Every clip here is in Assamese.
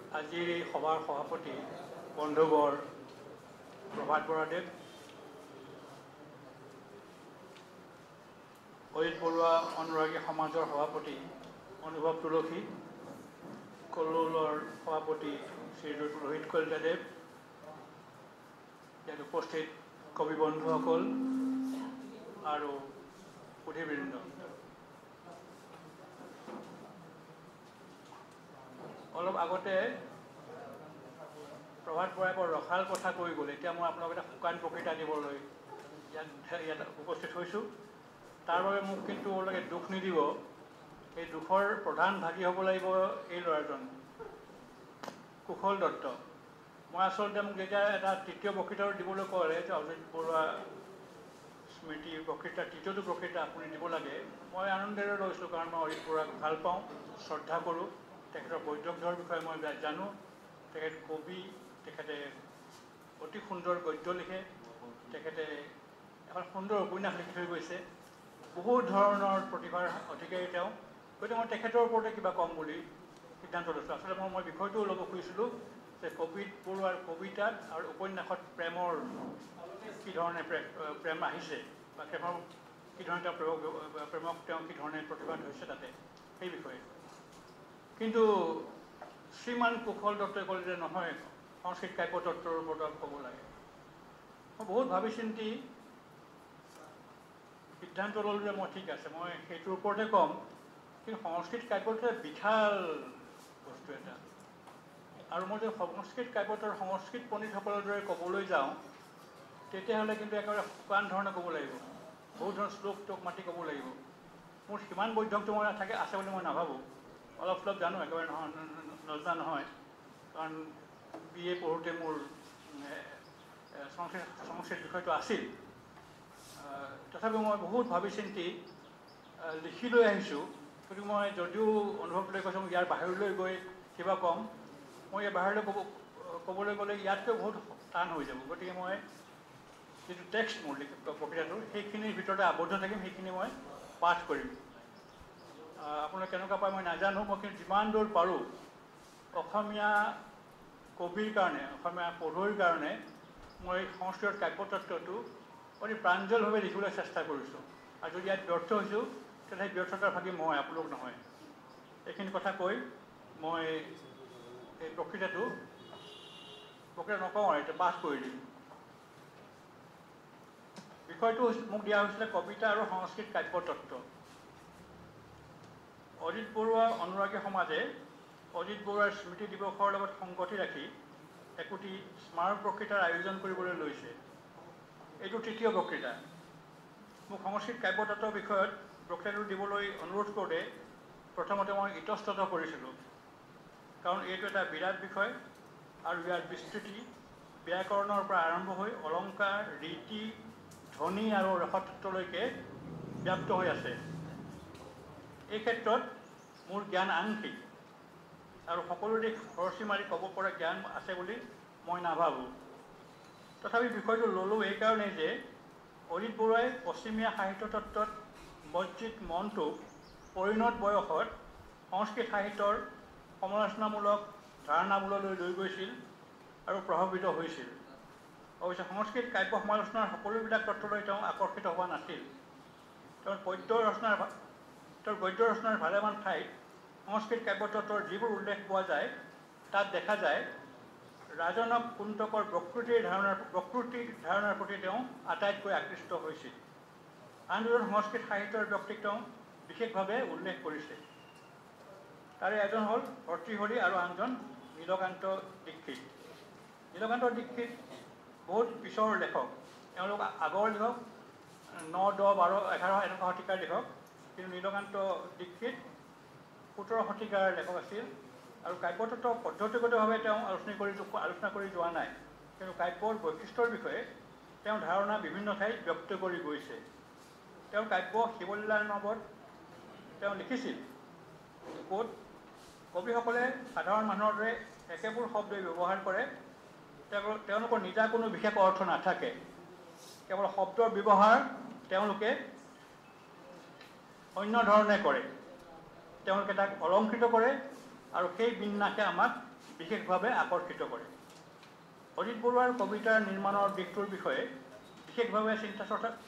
আজিৰ এই সভাৰ সভাপতি বন্ধুবৰ প্ৰভাত বৰাদেৱ, অজিত বৰুৱা অনুৰাগী সমাজৰ সভাপতি অনুভৱ তুলসী, কল্লোলৰ সভাপতি শ্ৰী ৰোহিত কলিতাদেৱ, ইয়াত উপস্থিত কবি বন্ধুসকল আৰু সুধীবৃন্দ, অলপ আগতে প্ৰভাত বৰাই বৰ ৰসাল কথা কৈ গ'ল। এতিয়া মই আপোনালোক এটা শুকান বক্তৃতা দিবলৈ ইয়াত উপস্থিত হৈছোঁ। তাৰ বাবে মোক কিন্তু আপোনালোকে দুখ নিদিব। এই দুখৰ প্ৰধান ভাগী হ'ব লাগিব এই ল'ৰাজন, কুশল দত্ত। মই আচলতে মোক যেতিয়া এটা তৃতীয় বক্তৃতা দিবলৈ ক'লে যে অজিত বৰুৱা স্মৃতি বক্তৃতা তৃতীয়টো বক্তৃতা আপুনি দিব লাগে, মই আনন্দেৰে লৈছোঁ। কাৰণ মই অজিত বৰুৱাক ভাল পাওঁ, শ্ৰদ্ধা কৰোঁ। তেখেতৰ বৈদগ্ধ্যৰ বিষয়ে মই জানো। তেখেত কবি, তেখেতে অতি সুন্দৰ গদ্য লিখে, তেখেতে এখন সুন্দৰ উপন্যাস লিখি থৈ গৈছে। বহুত ধৰণৰ প্ৰতিভাৰ অধিকাৰী তেওঁ। গতিকে মই তেখেতৰ ওপৰতে কিবা ক'ম বুলি সিদ্ধান্ত লৈছোঁ। আচলতে মই বিষয়টোও ল'ব খুজিছিলোঁ যে কবি বৰুৱাৰ কবিতাত আৰু উপন্যাসত প্ৰেমৰ কি ধৰণে প্ৰেম আহিছে, বা প্ৰেমৰ কি ধৰণে তেওঁ প্ৰেমক তেওঁ কি ধৰণে প্ৰতিবাদ হৈছে তাতে, সেই বিষয়ে। কিন্তু শ্ৰীমান কুশল দত্তই ক'লে যে নহয়, সংস্কৃত কাব্য তত্ত্বৰ ওপৰত ক'ব লাগে। মই বহুত ভাবি চিন্তি সিদ্ধান্ত ল'লোঁ যে মই ঠিক আছে, মই সেইটোৰ ওপৰতে ক'ম। কিন্তু সংস্কৃত কাব্যটো বিশাল বস্তু এটা, আৰু মই যদি সংস্কৃত কাব্যটোৰ সংস্কৃত পণ্ডিতসকলৰ দৰে ক'বলৈ যাওঁ, তেতিয়াহ'লে কিন্তু একেবাৰে শুকান ধৰণে ক'ব লাগিব, বহুত ধৰণৰ শ্লোক টোক মাতি ক'ব লাগিব। মোৰ সিমান বৈধগ্য মই আছে বুলি মই নাভাবোঁ। অলপ চলপ জানো, একেবাৰে নজনা নহয়। কাৰণ BA পঢ়োঁতে মোৰ সংস্কৃত বিষয়টো আছিল। তথাপিও মই বহুত ভাবি চিন্তি লিখি লৈ আহিছোঁ। গতিকে মই যদিও অনুভৱলৈ কৈছোঁ ইয়াৰ বাহিৰলৈ গৈ কিবা ক'ম, মই ইয়াৰ বাহিৰলৈ ক'বলৈ গ'লে ইয়াতকৈ বহুত টান হৈ যাব। গতিকে মই যিটো টেক্সট মোৰ বক্তৃতাটোৰ, সেইখিনিৰ ভিতৰতে আবদ্ধ থাকিম, সেইখিনি মই পাঠ কৰিম। আপোনালোকে কেনেকুৱা পায় মই নাজানো। মই কিন্তু যিমান দূৰ পাৰোঁ অসমীয়া কবিৰ কাৰণে, অসমীয়া পঢ়ুৱৈৰ কাৰণে মই সংস্কৃতৰ কাব্যতত্ত্বটো অতি প্ৰাঞ্জলভাৱে লিখিবলৈ চেষ্টা কৰিছোঁ। আৰু যদি ইয়াত ব্যৰ্থ হৈছোঁ, তেতিয়াহ'লে সেই ব্যৰ্থতাৰ ভাগি মই, আপোনালোক নহয়। এইখিনি কথা কৈ মই এই বক্তৃতা নকওঁ আৰু এতিয়া পাঠ কৰি দিম। বিষয়টো মোক দিয়া হৈছিলে কবিতা আৰু সংস্কৃত কাব্যতত্ত্ব। অজিত বৰুৱা অনুৰাগী সমাজে অজিত বৰুৱাৰ স্মৃতি দিৱসৰ লগত সংগতি ৰাখি একোটি স্মাৰক বক্তৃতাৰ আয়োজন কৰিবলৈ লৈছে। এইটো তৃতীয় বক্তৃতা। মোক সংস্কৃত কাব্যতত্ত্বৰ বিষয়ত বক্তৃতাটো দিবলৈ অনুৰোধ কৰোঁতে প্ৰথমতে মই ইতস্তত কৰিছিলোঁ। কাৰণ এইটো এটা বিৰাট বিষয়, আৰু ইয়াৰ বিস্তৃতি ব্যাকৰণৰ পৰা আৰম্ভ হৈ অলংকাৰ, ৰীতি, ধ্বনি আৰু ৰসতত্ত্বলৈকে ব্যাপ্ত হৈ আছে। এই ক্ষেত্ৰত মোৰ জ্ঞান আংশিক, আৰু সকলো দিশ খৰচি মাৰি ক'ব পৰা জ্ঞান আছে বুলি মই নাভাবোঁ। তথাপি বিষয়টো ল'লোঁ এইকাৰণেই যে অজিত বৰুৱাই পশ্চিমীয়া সাহিত্য তত্ত্বত মজ্জিত মনটোক পৰিণত বয়সত সংস্কৃত সাহিত্যৰ সমালোচনামূলক ধাৰণাবোৰলৈ লৈ গৈছিল আৰু প্ৰভাৱিত হৈছিল। অৱশ্যে সংস্কৃত কাব্য সমালোচনাৰ সকলোবিলাক তত্ত্বলৈ তেওঁ আকৰ্ষিত হোৱা নাছিল। তেওঁৰ গদ্য ৰচনাৰ ভালেমান ঠাইত সংস্কৃত কাব্যতত্ত্বৰ যিবোৰ উল্লেখ পোৱা যায়, তাত দেখা যায় ৰাজনক কুন্তকৰ প্ৰকৃতিৰ ধাৰণাৰ প্ৰতি তেওঁ আটাইতকৈ আকৃষ্ট হৈছিল। আন দুজন সংস্কৃত সাহিত্যৰ ব্যক্তিক তেওঁ বিশেষভাৱে উল্লেখ কৰিছে। তাৰে এজন হ'ল ভৰ্তৃহৰি আৰু আনজন নীলকান্ত দীক্ষিত। নীলকান্ত দীক্ষিত বহুত পিছৰ লেখক, তেওঁলোক আগৰ লেখক, 9, 10, 12, 11 এনেকুৱা শতিকাৰ লেখক। কিন্তু নীলকান্ত দীক্ষিত 17 শতিকাৰ লেখক আছিল। আৰু কাব্যতত্ত্ব পদ্ধতিগতভাৱে তেওঁ আলোচনা কৰি যোৱা নাই, কিন্তু কাব্যৰ বৈশিষ্ট্যৰ বিষয়ে তেওঁ ধাৰণা বিভিন্ন ঠাইত ব্যক্ত কৰি গৈছে। তেওঁৰ কাব্য শিৱলীলাৰ্ণৱত তেওঁ লিখিছিল, ক'ত কবিসকলে সাধাৰণ মানুহৰ দৰে একেবোৰ শব্দই ব্যৱহাৰ কৰে, তেওঁলোকৰ নিজা কোনো বিশেষ অৰ্থ নাথাকে। কেৱল শব্দৰ ব্যৱহাৰ তেওঁলোকে অন্য ধৰণে কৰে। তেওঁলোকে তাক অলংকৃত কৰে, আৰু সেই বিন্যাসে আমাক বিশেষভাৱে আকৰ্ষিত কৰে। অজিত বৰুৱাৰ কবিতাৰ নিৰ্মাণৰ দিশটোৰ বিষয়ে বিশেষভাৱে চিন্তা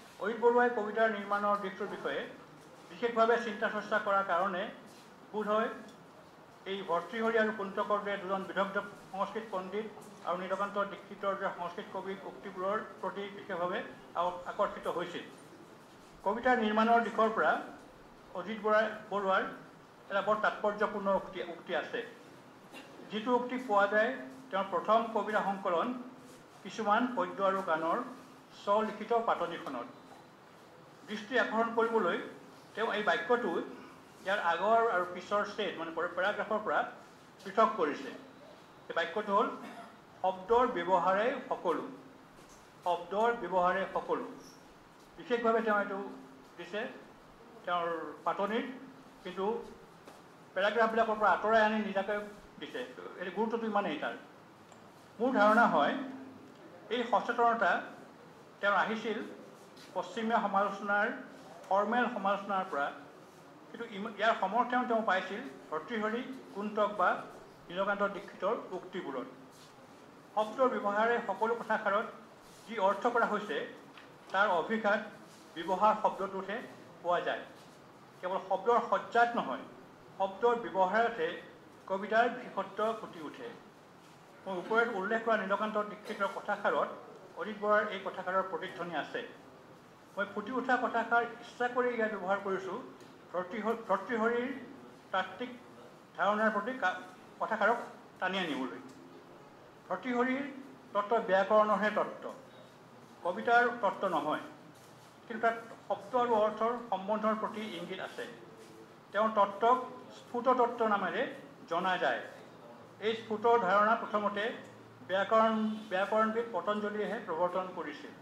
চৰ্চা কৰাৰ কাৰণে বোধহয় এই ভৰ্তৃহৰি আৰু কুন্তকৰ দৰে দুজন বিদগ্ধ সংস্কৃত পণ্ডিত আৰু নীলকান্ত দীক্ষিতৰ দৰে সংস্কৃত কবিৰ উক্তিবোৰৰ প্ৰতি বিশেষভাৱে আকৰ্ষিত হৈছিল। কবিতাৰ নিৰ্মাণৰ দিশৰ পৰা অজিত বৰুৱাৰ এটা বৰ তাৎপৰ্যপূৰ্ণ উক্তি আছে, যিটো উক্তি পোৱা যায় তেওঁৰ প্ৰথম কবিতা সংকলন কিছুমান পদ্য আৰু গানৰ স্বলিখিত পাতনিখনত। দৃষ্টি আকৰ্ষণ কৰিবলৈ তেওঁ এই বাক্যটো ইয়াৰ আগৰ আৰু পিছৰ ষ্টেজ মানে পেৰাগ্ৰাফৰ পৰা পৃথক কৰিছে। এই বাক্যটো হ'ল শব্দৰ ব্যৱহাৰে সকলো। শব্দৰ ব্যৱহাৰে সকলো বিশেষভাৱে তেওঁ এইটো দিছে তেওঁৰ পাতনিত, কিন্তু পেৰাগ্ৰাফবিলাকৰ পৰা আঁতৰাই আনি নিজাকৈ দিছে। এই গুৰুত্বটো ইমানেই তাৰ। মোৰ ধাৰণা হয় এই সচেতনতা তেওঁৰ আহিছিল পশ্চিমীয়া সমালোচনাৰ ফৰ্মেল সমালোচনাৰ পৰা, কিন্তু ইয়াৰ সমৰ্থন তেওঁ পাইছিল ভৰ্তৃহৰি, কুন্তক বা নীলকান্ত দীক্ষিতৰ উক্তিবোৰত। শব্দৰ ব্যৱহাৰে সকলো কথাষাৰত যি অৰ্থ কৰা হৈছে তাৰ অভিঘাত ব্যৱহাৰ শব্দটোতহে পোৱা যায়। কেৱল শব্দৰ সজ্জাত নহয়, শব্দৰ ব্যৱহাৰতহে কবিতাৰ বিশেষত্ব ফুটি উঠে। মই ওপৰত উল্লেখ কৰা নীলকান্ত দীক্ষিতৰ কথাষাৰত অজিত বৰুৱাৰ এই কথাষাৰৰ প্ৰতিধ্বনি আছে। মই ফুটি উঠা কথাষাৰ ইচ্ছা কৰি ইয়াত ব্যৱহাৰ কৰিছোঁ ভৰ্তৃহৰিৰ তাত্ত্বিক ধাৰণাৰ প্ৰতি কথাষাৰক টানি আনিবলৈ। ভৰ্তৃহৰিৰ তত্ত্ব ব্যাকৰণৰহে তত্ত্ব, কবিতাৰ তত্ত্ব নহয়, কিন্তু তাত শব্দ আৰু অৰ্থৰ সম্বন্ধৰ প্ৰতি ইংগিত আছে। তেওঁৰ তত্ত্বক স্ফুট তত্ত্ব নামেৰে জনা যায়। এই স্ফুট ধাৰণা প্ৰথমতে ব্যাকৰণবিদ পতঞ্জলীয়েহে প্ৰৱৰ্তন কৰিছিল।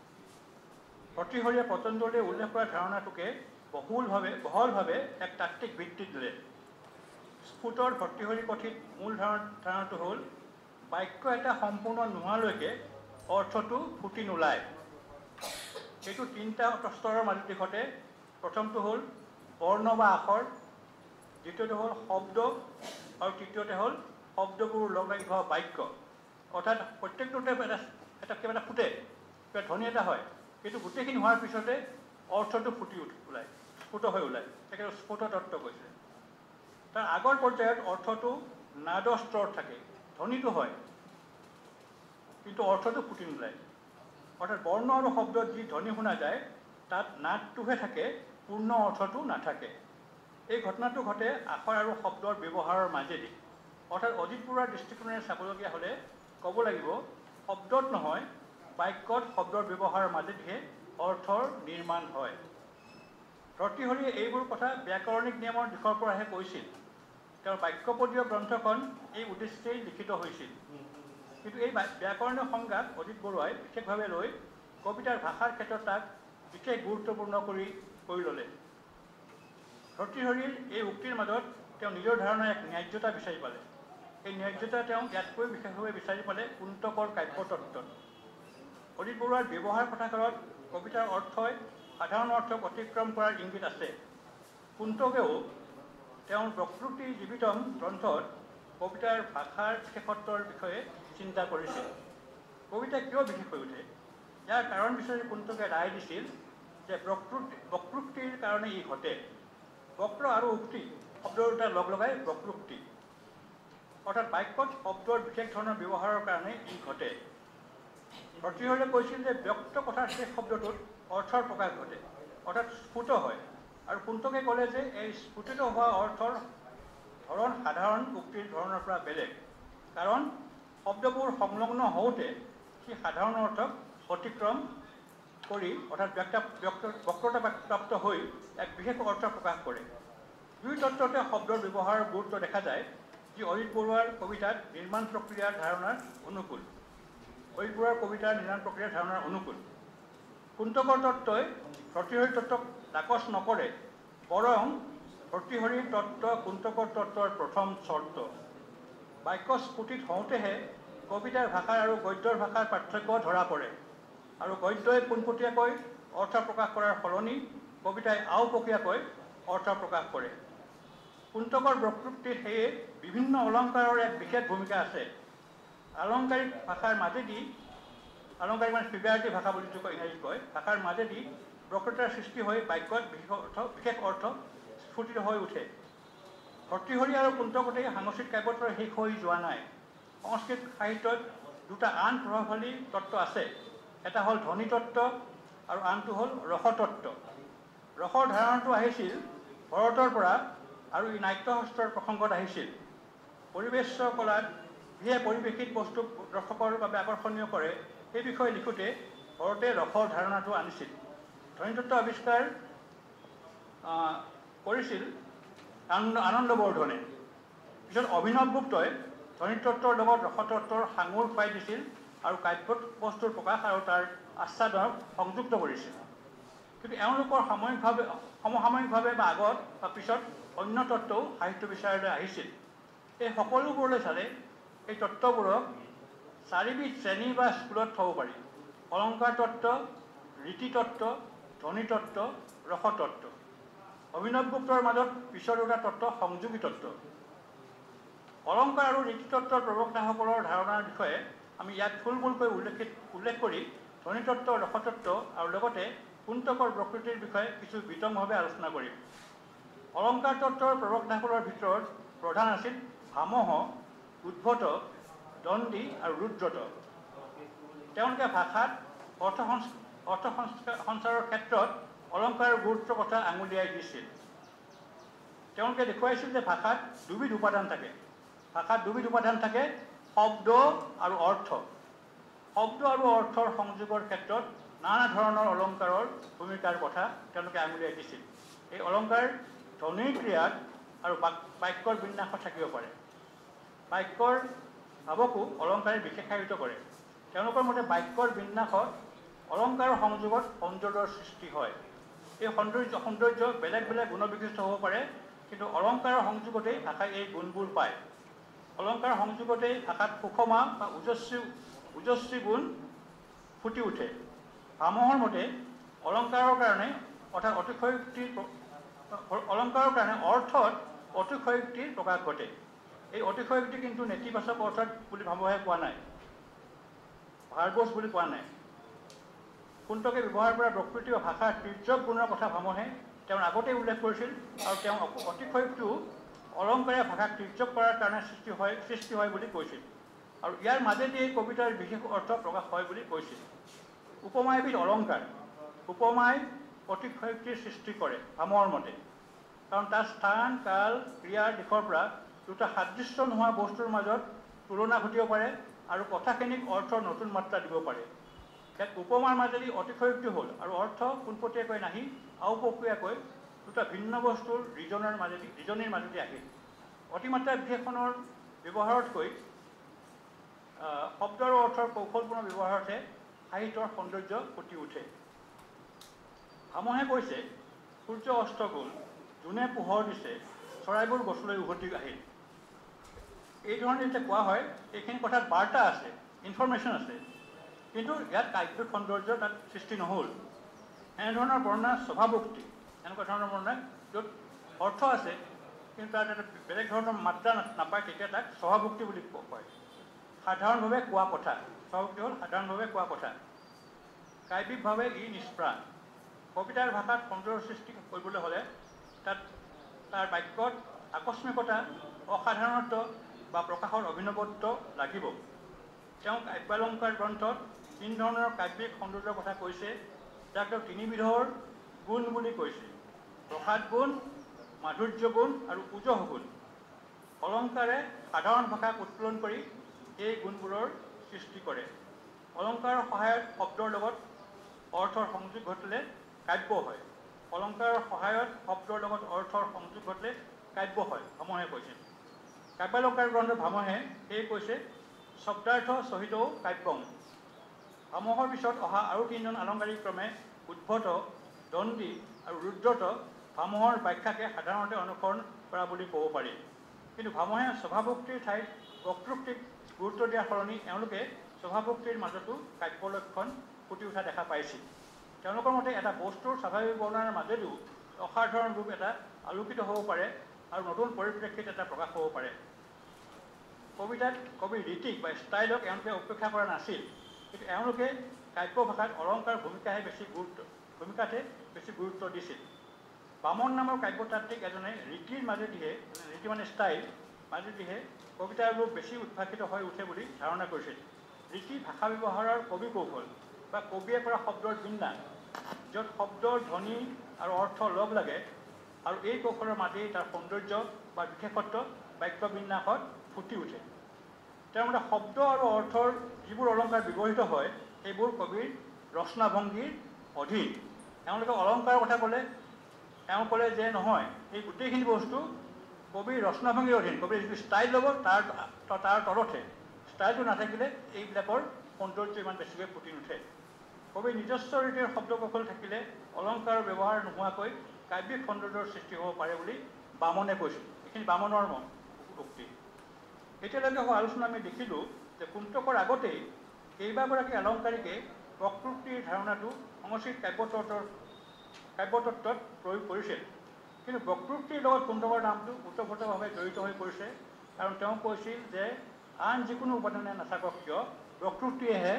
ভৰ্তৃহৰিয়ে পতঞ্জলীয়ে উল্লেখ কৰা ধাৰণাটোকে বহলভাৱে এক তাত্ত্বিক ভিত্তি দিলে। স্ফুটৰ ভৰ্তৃহৰি কথিত মূল ধাৰণাটো হ'ল বাক্য এটা সম্পূৰ্ণ নোহোৱালৈকে অৰ্থটো ফুটি নোলায়। এইটো তিনিটা স্তৰৰ মাজত ঘটে। প্ৰথমটো হ'ল বৰ্ণ বা আখৰ, দ্বিতীয়টো হ'ল শব্দ আৰু তৃতীয়তে হ'ল শব্দবোৰ লগ লাগি হোৱা বাক্য। অৰ্থাৎ প্ৰত্যেকটোতে কিবা এটা ফুটে, কিবা ধ্বনি এটা হয়, কিন্তু গোটেইখিনি হোৱাৰ পিছতে অৰ্থটো ওলায়, স্ফুট হৈ ওলায়। তেখেতে স্ফুট তত্ত্ব কৈছে। তাৰ আগৰ পৰ্যায়ত অৰ্থটো নাদ স্তৰত থাকে, ধ্বনিটো হয়, কিন্তু অৰ্থটো ফুটি নোলায়। অৰ্থাৎ বৰ্ণ আৰু শব্দত যি ধ্বনি শুনা যায় তাত নাদটোহে থাকে, পূৰ্ণ অৰ্থটো নাথাকে। এই ঘটনাটো ঘটে আখৰ আৰু শব্দৰ ব্যৱহাৰৰ মাজেদি। অৰ্থাৎ অজিত বৰুৱাৰ দৃষ্টিকোণেৰে চাবলগীয়া হ'লে ক'ব লাগিব শব্দত নহয়, বাক্যত শব্দৰ ব্যৱহাৰৰ মাজেদিহে অৰ্থৰ নিৰ্মাণ হয়। ভৰ্তৃহৰিয়ে এইবোৰ কথা ব্যাকৰণিক নিয়মৰ দিশৰ পৰাহে কৈছিল। তেওঁৰ বাক্যপদীয় গ্ৰন্থখন এই উদ্দেশ্যেই লিখিত হৈছিল। কিন্তু এই ব্যাকৰণীয় সংজ্ঞাক অজিত বৰুৱাই বিশেষভাৱে লৈ কবিতাৰ ভাষাৰ ক্ষেত্ৰত তাক বিশেষ গুৰুত্বপূৰ্ণ কৰি ল'লে। ভৰ্তৃহৰিৰ এই উক্তিৰ মাজত তেওঁ নিজৰ ধাৰণাৰ এক ন্যায্যতা বিচাৰি পালে। এই ন্যায্যতা তেওঁ ইয়াতকৈ বিশেষভাৱে বিচাৰি পালে কুন্তকৰ কাব্যতত্ত্বত। অজিত বৰুৱাৰ ব্যৱহাৰ কথাষাৰত কবিতাৰ অৰ্থই সাধাৰণ অৰ্থক অতিক্ৰম কৰাৰ ইংগিত আছে। কুন্তকেও তেওঁৰ প্ৰকৃতি জীৱিতম গ্ৰন্থত কবিতাৰ ভাষাৰ বিশেষত্বৰ বিষয়ে চিন্তা কৰিছিল। কবিতা কিয় বিশেষ হৈ উঠে ইয়াৰ কাৰণ বিচাৰি কুন্তকে ৰায় দিছিল যে বক্তৃক্তিৰ কাৰণে ই ঘটে। বক্ৰ আৰু উক্তি শব্দ দুটা লগ লগাই বক্তৃক্তি, অৰ্থাৎ বাক্যত শব্দৰ বিশেষ ধৰণৰ ব্যৱহাৰৰ কাৰণে ই ঘটে। ভৰ্তৃহৰিয়ে কৈছিল যে ব্যক্ত কথাৰ শেষ শব্দটোত অৰ্থৰ প্ৰকাশ ঘটে, অৰ্থাৎ স্ফুট হয়। আৰু কুন্তকে ক'লে যে এই স্ফুটিত হোৱা অৰ্থৰ ধৰণ সাধাৰণ উক্তিৰ ধৰণৰ পৰা বেলেগ, কাৰণ শব্দবোৰ সংলগ্ন হওঁতে সি সাধাৰণ অৰ্থক অতিক্ৰম কৰি অৰ্থাৎ বক্ৰতাপ্ৰাপ্ত হৈ এক বিশেষ অৰ্থ প্ৰকাশ কৰে। দুই তত্ত্বতে শব্দৰ ব্যৱহাৰৰ গুৰুত্ব দেখা যায়, যি অজিত বৰুৱাৰ কবিতাত নিৰ্মাণ প্ৰক্ৰিয়াৰ ধাৰণাৰ অনুকূল। কুন্তকৰ তত্ত্বই ভৰ্তৃহৰিৰ তত্ত্বক নাকচ নকৰে, বৰং ভৰ্তৃহৰিৰ তত্ত্ব কুন্তকৰ তত্ত্বৰ প্ৰথম চৰ্ত। বাক্য স্ফুটিত হওঁতেহে কবিতাৰ ভাষাৰ আৰু গদ্যৰ ভাষাৰ পাৰ্থক্য ধৰা পৰে, আৰু গদ্যই পোনপটীয়াকৈ অৰ্থ প্ৰকাশ কৰাৰ সলনি কবিতাই আওপকীয়াকৈ অৰ্থ প্ৰকাশ কৰে। কুন্তকৰ বক্তৃতিত সেয়ে বিভিন্ন অলংকাৰৰ এক বিশেষ ভূমিকা আছে। আলংকাৰিক ভাষাৰ মাজেদি আলংকাৰিক মানে ফিগাৰেটিভ ভাষা বুলি যিটো ইংৰাজীত কয়, ভাষাৰ মাজেদি বক্তৃতাৰ সৃষ্টি হৈ বাক্যত বিশেষ অৰ্থ স্ফুটিত হৈ উঠে। ভৰ্তৃহৰি আৰু কুন্তকতেই সাংস্কৃতিক কাব্যত্ৰ শেষ হৈ যোৱা নাই। সংস্কৃত সাহিত্যত দুটা আন প্ৰভাৱশালী তত্ত্ব আছে। এটা হ'ল ধ্বনি তত্ত্ব আৰু আনটো হ'ল ৰসতত্ত্ব। ৰসৰ ধাৰণাটো আহিছিল ভৰতৰ পৰা আৰু ই নাট্যশাস্ত্ৰৰ প্ৰসংগত আহিছিল। পৰিৱেশ কলাত যিয়ে পৰিৱেশিক বস্তুক দৰ্শকৰ বাবে আকৰ্ষণীয় কৰে সেই বিষয়ে লিখোঁতে ভৰতে ৰসৰ ধাৰণাটো আনিছিল। ধ্বনিতত্ত্ব আৱিষ্কাৰ কৰিছিল আনন্দবৰ্ধনে। পিছত অভিনৱগুপ্তই ধ্বনিতত্ত্বৰ লগত ৰসতত্ত্বৰ সাঙুৰ খুৱাই দিছিল আৰু কাব্যত বস্তুৰ প্ৰকাশ আৰু তাৰ আস্বাদনক সংযুক্ত কৰিছিল। কিন্তু এওঁলোকৰ সমসাময়িকভাৱে বা আগত বা পিছত অন্য তত্ত্বও সাহিত্য বিচাৰলৈ আহিছিল। এই সকলোবোৰলৈ চালে এই তত্ত্ববোৰক চাৰিবিধ শ্ৰেণী বা স্কুলত থ'ব পাৰি: অলংকাৰ তত্ত্ব, ৰীতিতত্ত্ব, ধ্বনিতত্ত্ব, ৰসতত্ত্ব। অভিনৱগুপ্তৰ মাজত পিছৰ দুটা তত্ত্ব সংযোগী তত্ত্ব। অলংকাৰ আৰু ৰীতিতত্ত্বৰ প্ৰবক্তাসকলৰ ধাৰণাৰ বিষয়ে আমি ইয়াত থুলমূলকৈ উল্লেখ কৰি ধ্বনিতত্ত্ব, ৰসতত্ত্ব আৰু লগতে কুন্তকৰ প্ৰকৃতিৰ বিষয়ে কিছু বিতংভাৱে আলোচনা কৰিম। অলংকাৰ তত্ত্বৰ প্ৰবক্তাসকলৰ ভিতৰত প্ৰধান আছিল ভামহ, উদ্ভট, দণ্ডী আৰু ৰুদ্ৰত। তেওঁলোকে ভাষাত অৰ্থ সঞ্চাৰৰ ক্ষেত্ৰত অলংকাৰৰ গুৰুত্বৰ কথা আঙুলিয়াই দিছিল। তেওঁলোকে দেখুৱাইছিল যে ভাষাত দুবিধ উপাদান থাকে। শব্দ আৰু অৰ্থ। শব্দ আৰু অৰ্থৰ সংযোগৰ ক্ষেত্ৰত নানা ধৰণৰ অলংকাৰৰ ভূমিকাৰ কথা তেওঁলোকে আঙুলিয়াই দিছিল। এই অলংকাৰ ধ্বনিৰ ক্ৰিয়াত আৰু বাক্যৰ বিন্যাসত থাকিব পাৰে। বাক্যৰ ভাৱকো অলংকাৰে বিশেষায়িত কৰে। তেওঁলোকৰ মতে বাক্যৰ বিন্যাসত অলংকাৰৰ সংযোগত সৌন্দৰ্যৰ সৃষ্টি হয়। এই সৌন্দৰ্য বেলেগ বেলেগ গুণবিশিষ্ট হ'ব পাৰে, কিন্তু অলংকাৰৰ সংযোগতেই ভাষাই এই গুণবোৰ পায়। অলংকাৰৰ সংযোগতেই ভাষাত সুষমা বা ওজস্বী গুণ ফুটি উঠে। ভামহৰ মতে অলংকাৰৰ কাৰণে অৰ্থাৎ অৰ্থত অতিশয়োক্তিৰ প্ৰকাশ ঘটে। এই অতিশয়োক্তি কিন্তু নেতিবাচক অৰ্থত বুলি ভামহে কোৱা নাই, ভাৰবোজ বুলি কোৱা নাই। কুন্তকে ব্যৱহাৰ কৰা প্ৰকৃতি বা ভাষাৰ তিৰ্যক গুণৰ কথা ভামহে তেওঁৰ আগতেই উল্লেখ কৰিছিল, আৰু তেওঁ অতিশয়োক্তিও অলংকাৰে ভাষাক তিৰ্যক কৰাৰ কাৰণে সৃষ্টি হয় বুলি কৈছিল, আৰু ইয়াৰ মাজেদি এই কবিতাৰ বিশেষ অৰ্থ প্ৰকাশ হয় বুলি কৈছিল। উপমা এবিধ অলংকাৰ। উপমাই অতিশয়োক্তিৰ সৃষ্টি কৰে ভামহৰ মতে, কাৰণ তাৰ স্থান, কাল, ক্ৰিয়াৰ দিশৰ পৰা দুটা সাদৃশ্য নোহোৱা বস্তুৰ মাজত তুলনা ঘটিব পাৰে আৰু কথাখিনিক অৰ্থৰ নতুন মাত্ৰা দিব পাৰে। ইয়াত উপমাৰ মাজেদি অতিশয়োক্তি হ'ল আৰু অৰ্থ পোনপটীয়াকৈ নাহি আওপকীয়াকৈ দুটা ভিন্ন বস্তুৰ ৰিজনিৰ মাজেদি আহিল। অতিমাত্ৰা বিশেষণৰ ব্যৱহাৰতকৈ শব্দ আৰু অৰ্থৰ কৌশলপূৰ্ণ ব্যৱহাৰতহে সাহিত্যৰ সৌন্দৰ্য ফুটি উঠে। ভামহে কৈছে, সূৰ্য অস্ত গ'ল, জোনে পোহৰ দিছে, চৰাইবোৰ গছলৈ উভতি আহিল। এই ধৰণে যেতিয়া কোৱা হয়, এইখিনি কথাত বাৰ্তা আছে, ইনফৰমেশ্যন আছে, কিন্তু ইয়াত কাব্যিক সৌন্দৰ্য তাত সৃষ্টি নহ'ল। এনেধৰণৰ বৰ্ণনা স্বভাৱোক্তি। এনেকুৱা ধৰণৰ বৰ্ণনা য'ত অৰ্থ আছে কিন্তু তাত এটা বেলেগ ধৰণৰ মাত্ৰা নাপায়, তেতিয়া তাক স্বভাৱোক্তি বুলি কয়। সাধাৰণভাৱে কোৱা কথা। স্বভাৱোক্তি হ'ল সাধাৰণভাৱে কোৱা কথা। কাব্যিকভাৱে ই নিষ্প্ৰাণ। কবিতাৰ ভাষাত সৌন্দৰ্য সৃষ্টি কৰিবলৈ হ'লে তাত তাৰ বাক্যত আকস্মিকতা, অসাধাৰণত্ব বা প্ৰকাশৰ অভিনৱত্ব লাগিব। তেওঁ কাব্যালংকাৰ গ্ৰন্থত 3 ধৰণৰ কাব্যিক সৌন্দৰ্যৰ কথা কৈছে, যাক তেওঁ 3 বিধৰ গুণ বুলি কৈছে: প্ৰসাদ গুণ, মাধুৰ্য গুণ আৰু ওজহ গুণ। অলংকাৰে সাধাৰণ ভাষাক উত্তোলন কৰি এই গুণবোৰৰ সৃষ্টি কৰে। অলংকাৰৰ সহায়ত শব্দৰ লগত অৰ্থৰ সংযোগ ঘটিলে কাব্য হয়। অলংকাৰৰ সহায়ত শব্দৰ লগত অৰ্থৰ সংযোগ ঘটিলে কাব্য হয়, ভামহে কৈছিল। কাব্যালংকাৰ গ্ৰন্থ ভামহে সেয়ে কৈছে, শব্দাৰ্থ সহিতও কাব্যং। ভামহৰ পিছত অহা আৰু 3জন আলংকাৰিক ক্ৰমে উদ্ভট, দণ্ডী আৰু ৰুদ্ৰত ভামহৰ ব্যাখ্যাকে সাধাৰণতে অনুসৰণ কৰা বুলি ক'ব পাৰি। কিন্তু ভামহে স্বভাৱোক্তিৰ ঠাইত বক্তৃক্তিক গুৰুত্ব দিয়াৰ সলনি এওঁলোকে স্বভাৱোক্তিৰ মাজতো কাব্য লক্ষণ ফুটি উঠা দেখা পাইছিল। তেওঁলোকৰ মতে এটা বস্তুৰ স্বাভাৱিক বৰ্ণনাৰ মাজেদিও অসাধাৰণ ৰূপ এটা আলোকিত হ'ব পাৰে, আৰু নতুন পৰিপ্ৰেক্ষিত এটা প্ৰকাশ হ'ব পাৰে। কবিতাত কবিৰ ৰীতিক বা ষ্টাইলক এওঁলোকে উপেক্ষা কৰা নাছিল, কিন্তু এওঁলোকে কাব্য ভাষাত অলংকাৰ ভূমিকাতহে বেছি গুৰুত্ব দিছিল। বামন নামৰ কাব্যতাত্ত্বিক এজনে ৰীতিৰ মাজেদিহে, ৰীতি মানে ষ্টাইল মাজেদিহে কবিতাৰ ৰূপ বেছি উদ্ভাসিত হৈ উঠে বুলি ধাৰণা কৰিছিল। ৰীতি ভাষা ব্যৱহাৰৰ কবি কৌশল বা কবিয়ে কৰা শব্দৰ বিন্যাস, য'ত শব্দৰ ধ্বনি আৰু অৰ্থ লগ লাগে, আৰু এই কৌশলৰ মাজেই তাৰ সৌন্দৰ্য বা বিশেষত্ব বাক্য বিন্যাসত ফুটি উঠে। তেওঁৰ মতে শব্দ আৰু অৰ্থৰ যিবোৰ অলংকাৰ ব্যৱহৃত হয় সেইবোৰ কবিৰ ৰচনাভংগীৰ অধীন। এওঁলোকে অলংকাৰৰ কথা ক'লে তেওঁ ক'লে যে নহয়, এই গোটেইখিনি বস্তু কবিৰ ৰচনাভংগীৰ অধীন। কবিৰ যিটো ষ্টাইল ল'ব তাৰ তলতহে, ষ্টাইলটো নাথাকিলে এইবিলাকৰ সৌন্দৰ্য ইমান বেছিকৈ ফুটি নুঠে। কবিৰ নিজস্ব ৰীতিৰ শব্দ কৌশল থাকিলে অলংকাৰৰ ব্যৱহাৰ নোহোৱাকৈ কাব্যিক সৌন্দৰ্যৰ সৃষ্টি হ'ব পাৰে বুলি বামনে কৈছিল। এইখিনি বামনৰ উক্তি। এতিয়ালৈকে হোৱা আলোচনা আমি দেখিলোঁ যে কুন্তকৰ আগতেই কেইবাগৰাকী অলংকাৰিকে প্ৰকৃতিৰ ধাৰণাটো সংস্কৃত কাব্যতত্ত্বত প্ৰয়োগ কৰিছিল, কিন্তু প্ৰকৃতিৰ লগত কুন্তকৰ নামটো ওতঃপ্ৰোতভাৱে জড়িত হৈ পৰিছে, কাৰণ তেওঁ কৈছিল যে আন যিকোনো উপাদানে নাথাকক কিয় প্ৰকৃতিয়েহে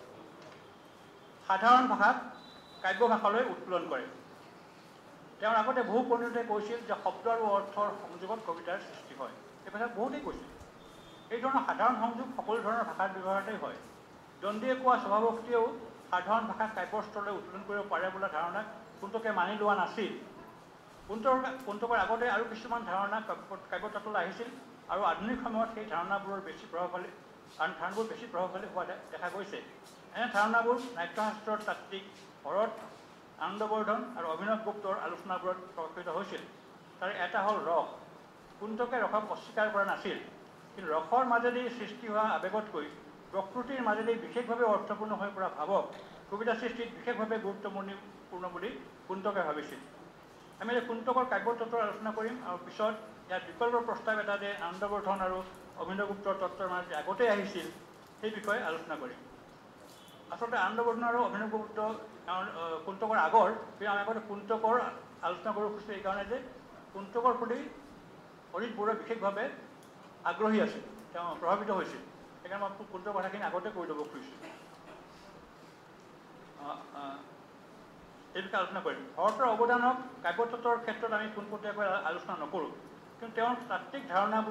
সাধাৰণ ভাষাক কাব্য ভাষালৈ উত্তোলন কৰে। তেওঁৰ আগতে বহু পণ্ডিতে কৈছিল যে শব্দ আৰু অৰ্থৰ সংযোগত কবিতাৰ সৃষ্টি হয়। এই কথা বহুতেই কৈছিল। এই ধৰণৰ সাধাৰণ সংযোগ সকলো ধৰণৰ ভাষাৰ ব্যৱহাৰতেই হয়। দণ্ডিয়ে কোৱা স্বভাৱশক্তিয়েও সাধাৰণ ভাষাক কাব্যৰ স্তৰলৈ উত্তোলন কৰিব পাৰে বোলা ধাৰণাক কুন্তকে মানি লোৱা নাছিল। কুন্তকৰ আগতে আৰু কিছুমান ধাৰণা কাব্যতত্ত্বলৈ আহিছিল, আৰু আধুনিক সময়ত সেই ধাৰণাবোৰ বেছি প্ৰভাৱশালী হোৱা দেখা গৈছে। এনে ধাৰণাবোৰ নাট্যশাস্ত্ৰৰ তাত্ত্বিক ভৰত আনন্দবৰ্ধন আৰু অভিনৱ গুপ্তৰ আলোচনাবোৰত প্ৰকাশিত হৈছিল। তাৰে এটা হ'ল ৰস। কুন্তকে ৰসক অস্বীকাৰ কৰা নাছিল, কিন্তু ৰসৰ মাজেদি সৃষ্টি হোৱা আৱেগতকৈ প্ৰকৃতিৰ মাজেদি বিশেষভাৱে অৰ্থপূৰ্ণ হৈ পৰা ভাৱক কবিতা সৃষ্টিত বিশেষভাৱে গুৰুত্বপূৰ্ণ বুলি কুন্তকে ভাবিছিল। আমি এতিয়া কুন্তকৰ কাব্যতত্ত্বৰ আলোচনা কৰিম, আৰু পিছত ইয়াত বিকল্প প্ৰস্তাৱ এটা যে আনন্দবৰ্ধন আৰু অভিনৱ গুপ্তৰ তত্ত্বৰ মাজে আগতেই আহিছিল সেই বিষয়ে আলোচনা কৰিম। আচলতে আনন্দবৰ্ধন আৰু অভিনৱ গুপ্ত কুন্তকৰ আগৰ, কিন্তু আমি আগতে কুন্তকৰ আলোচনা কৰিব খুজিছোঁ এইকাৰণে যে কুন্তকৰ প্ৰতি অজিত বৰুৱা বিশেষভাৱে আগ্ৰহী আছিল, তেওঁ প্ৰভাৱিত হৈছিল। সেইকাৰণে মই কুন্তকৰ কথাখিনি আগতে কৈ ল'ব খুজিছোঁ। এই বিষয়ে আলোচনা কৰিম। ভৰতৰ অৱদানক কাব্যতত্ত্বৰ ক্ষেত্ৰত আমি পোনপটীয়াকৈ আলোচনা নকৰোঁ, কিন্তু তেওঁৰ তাত্ত্বিক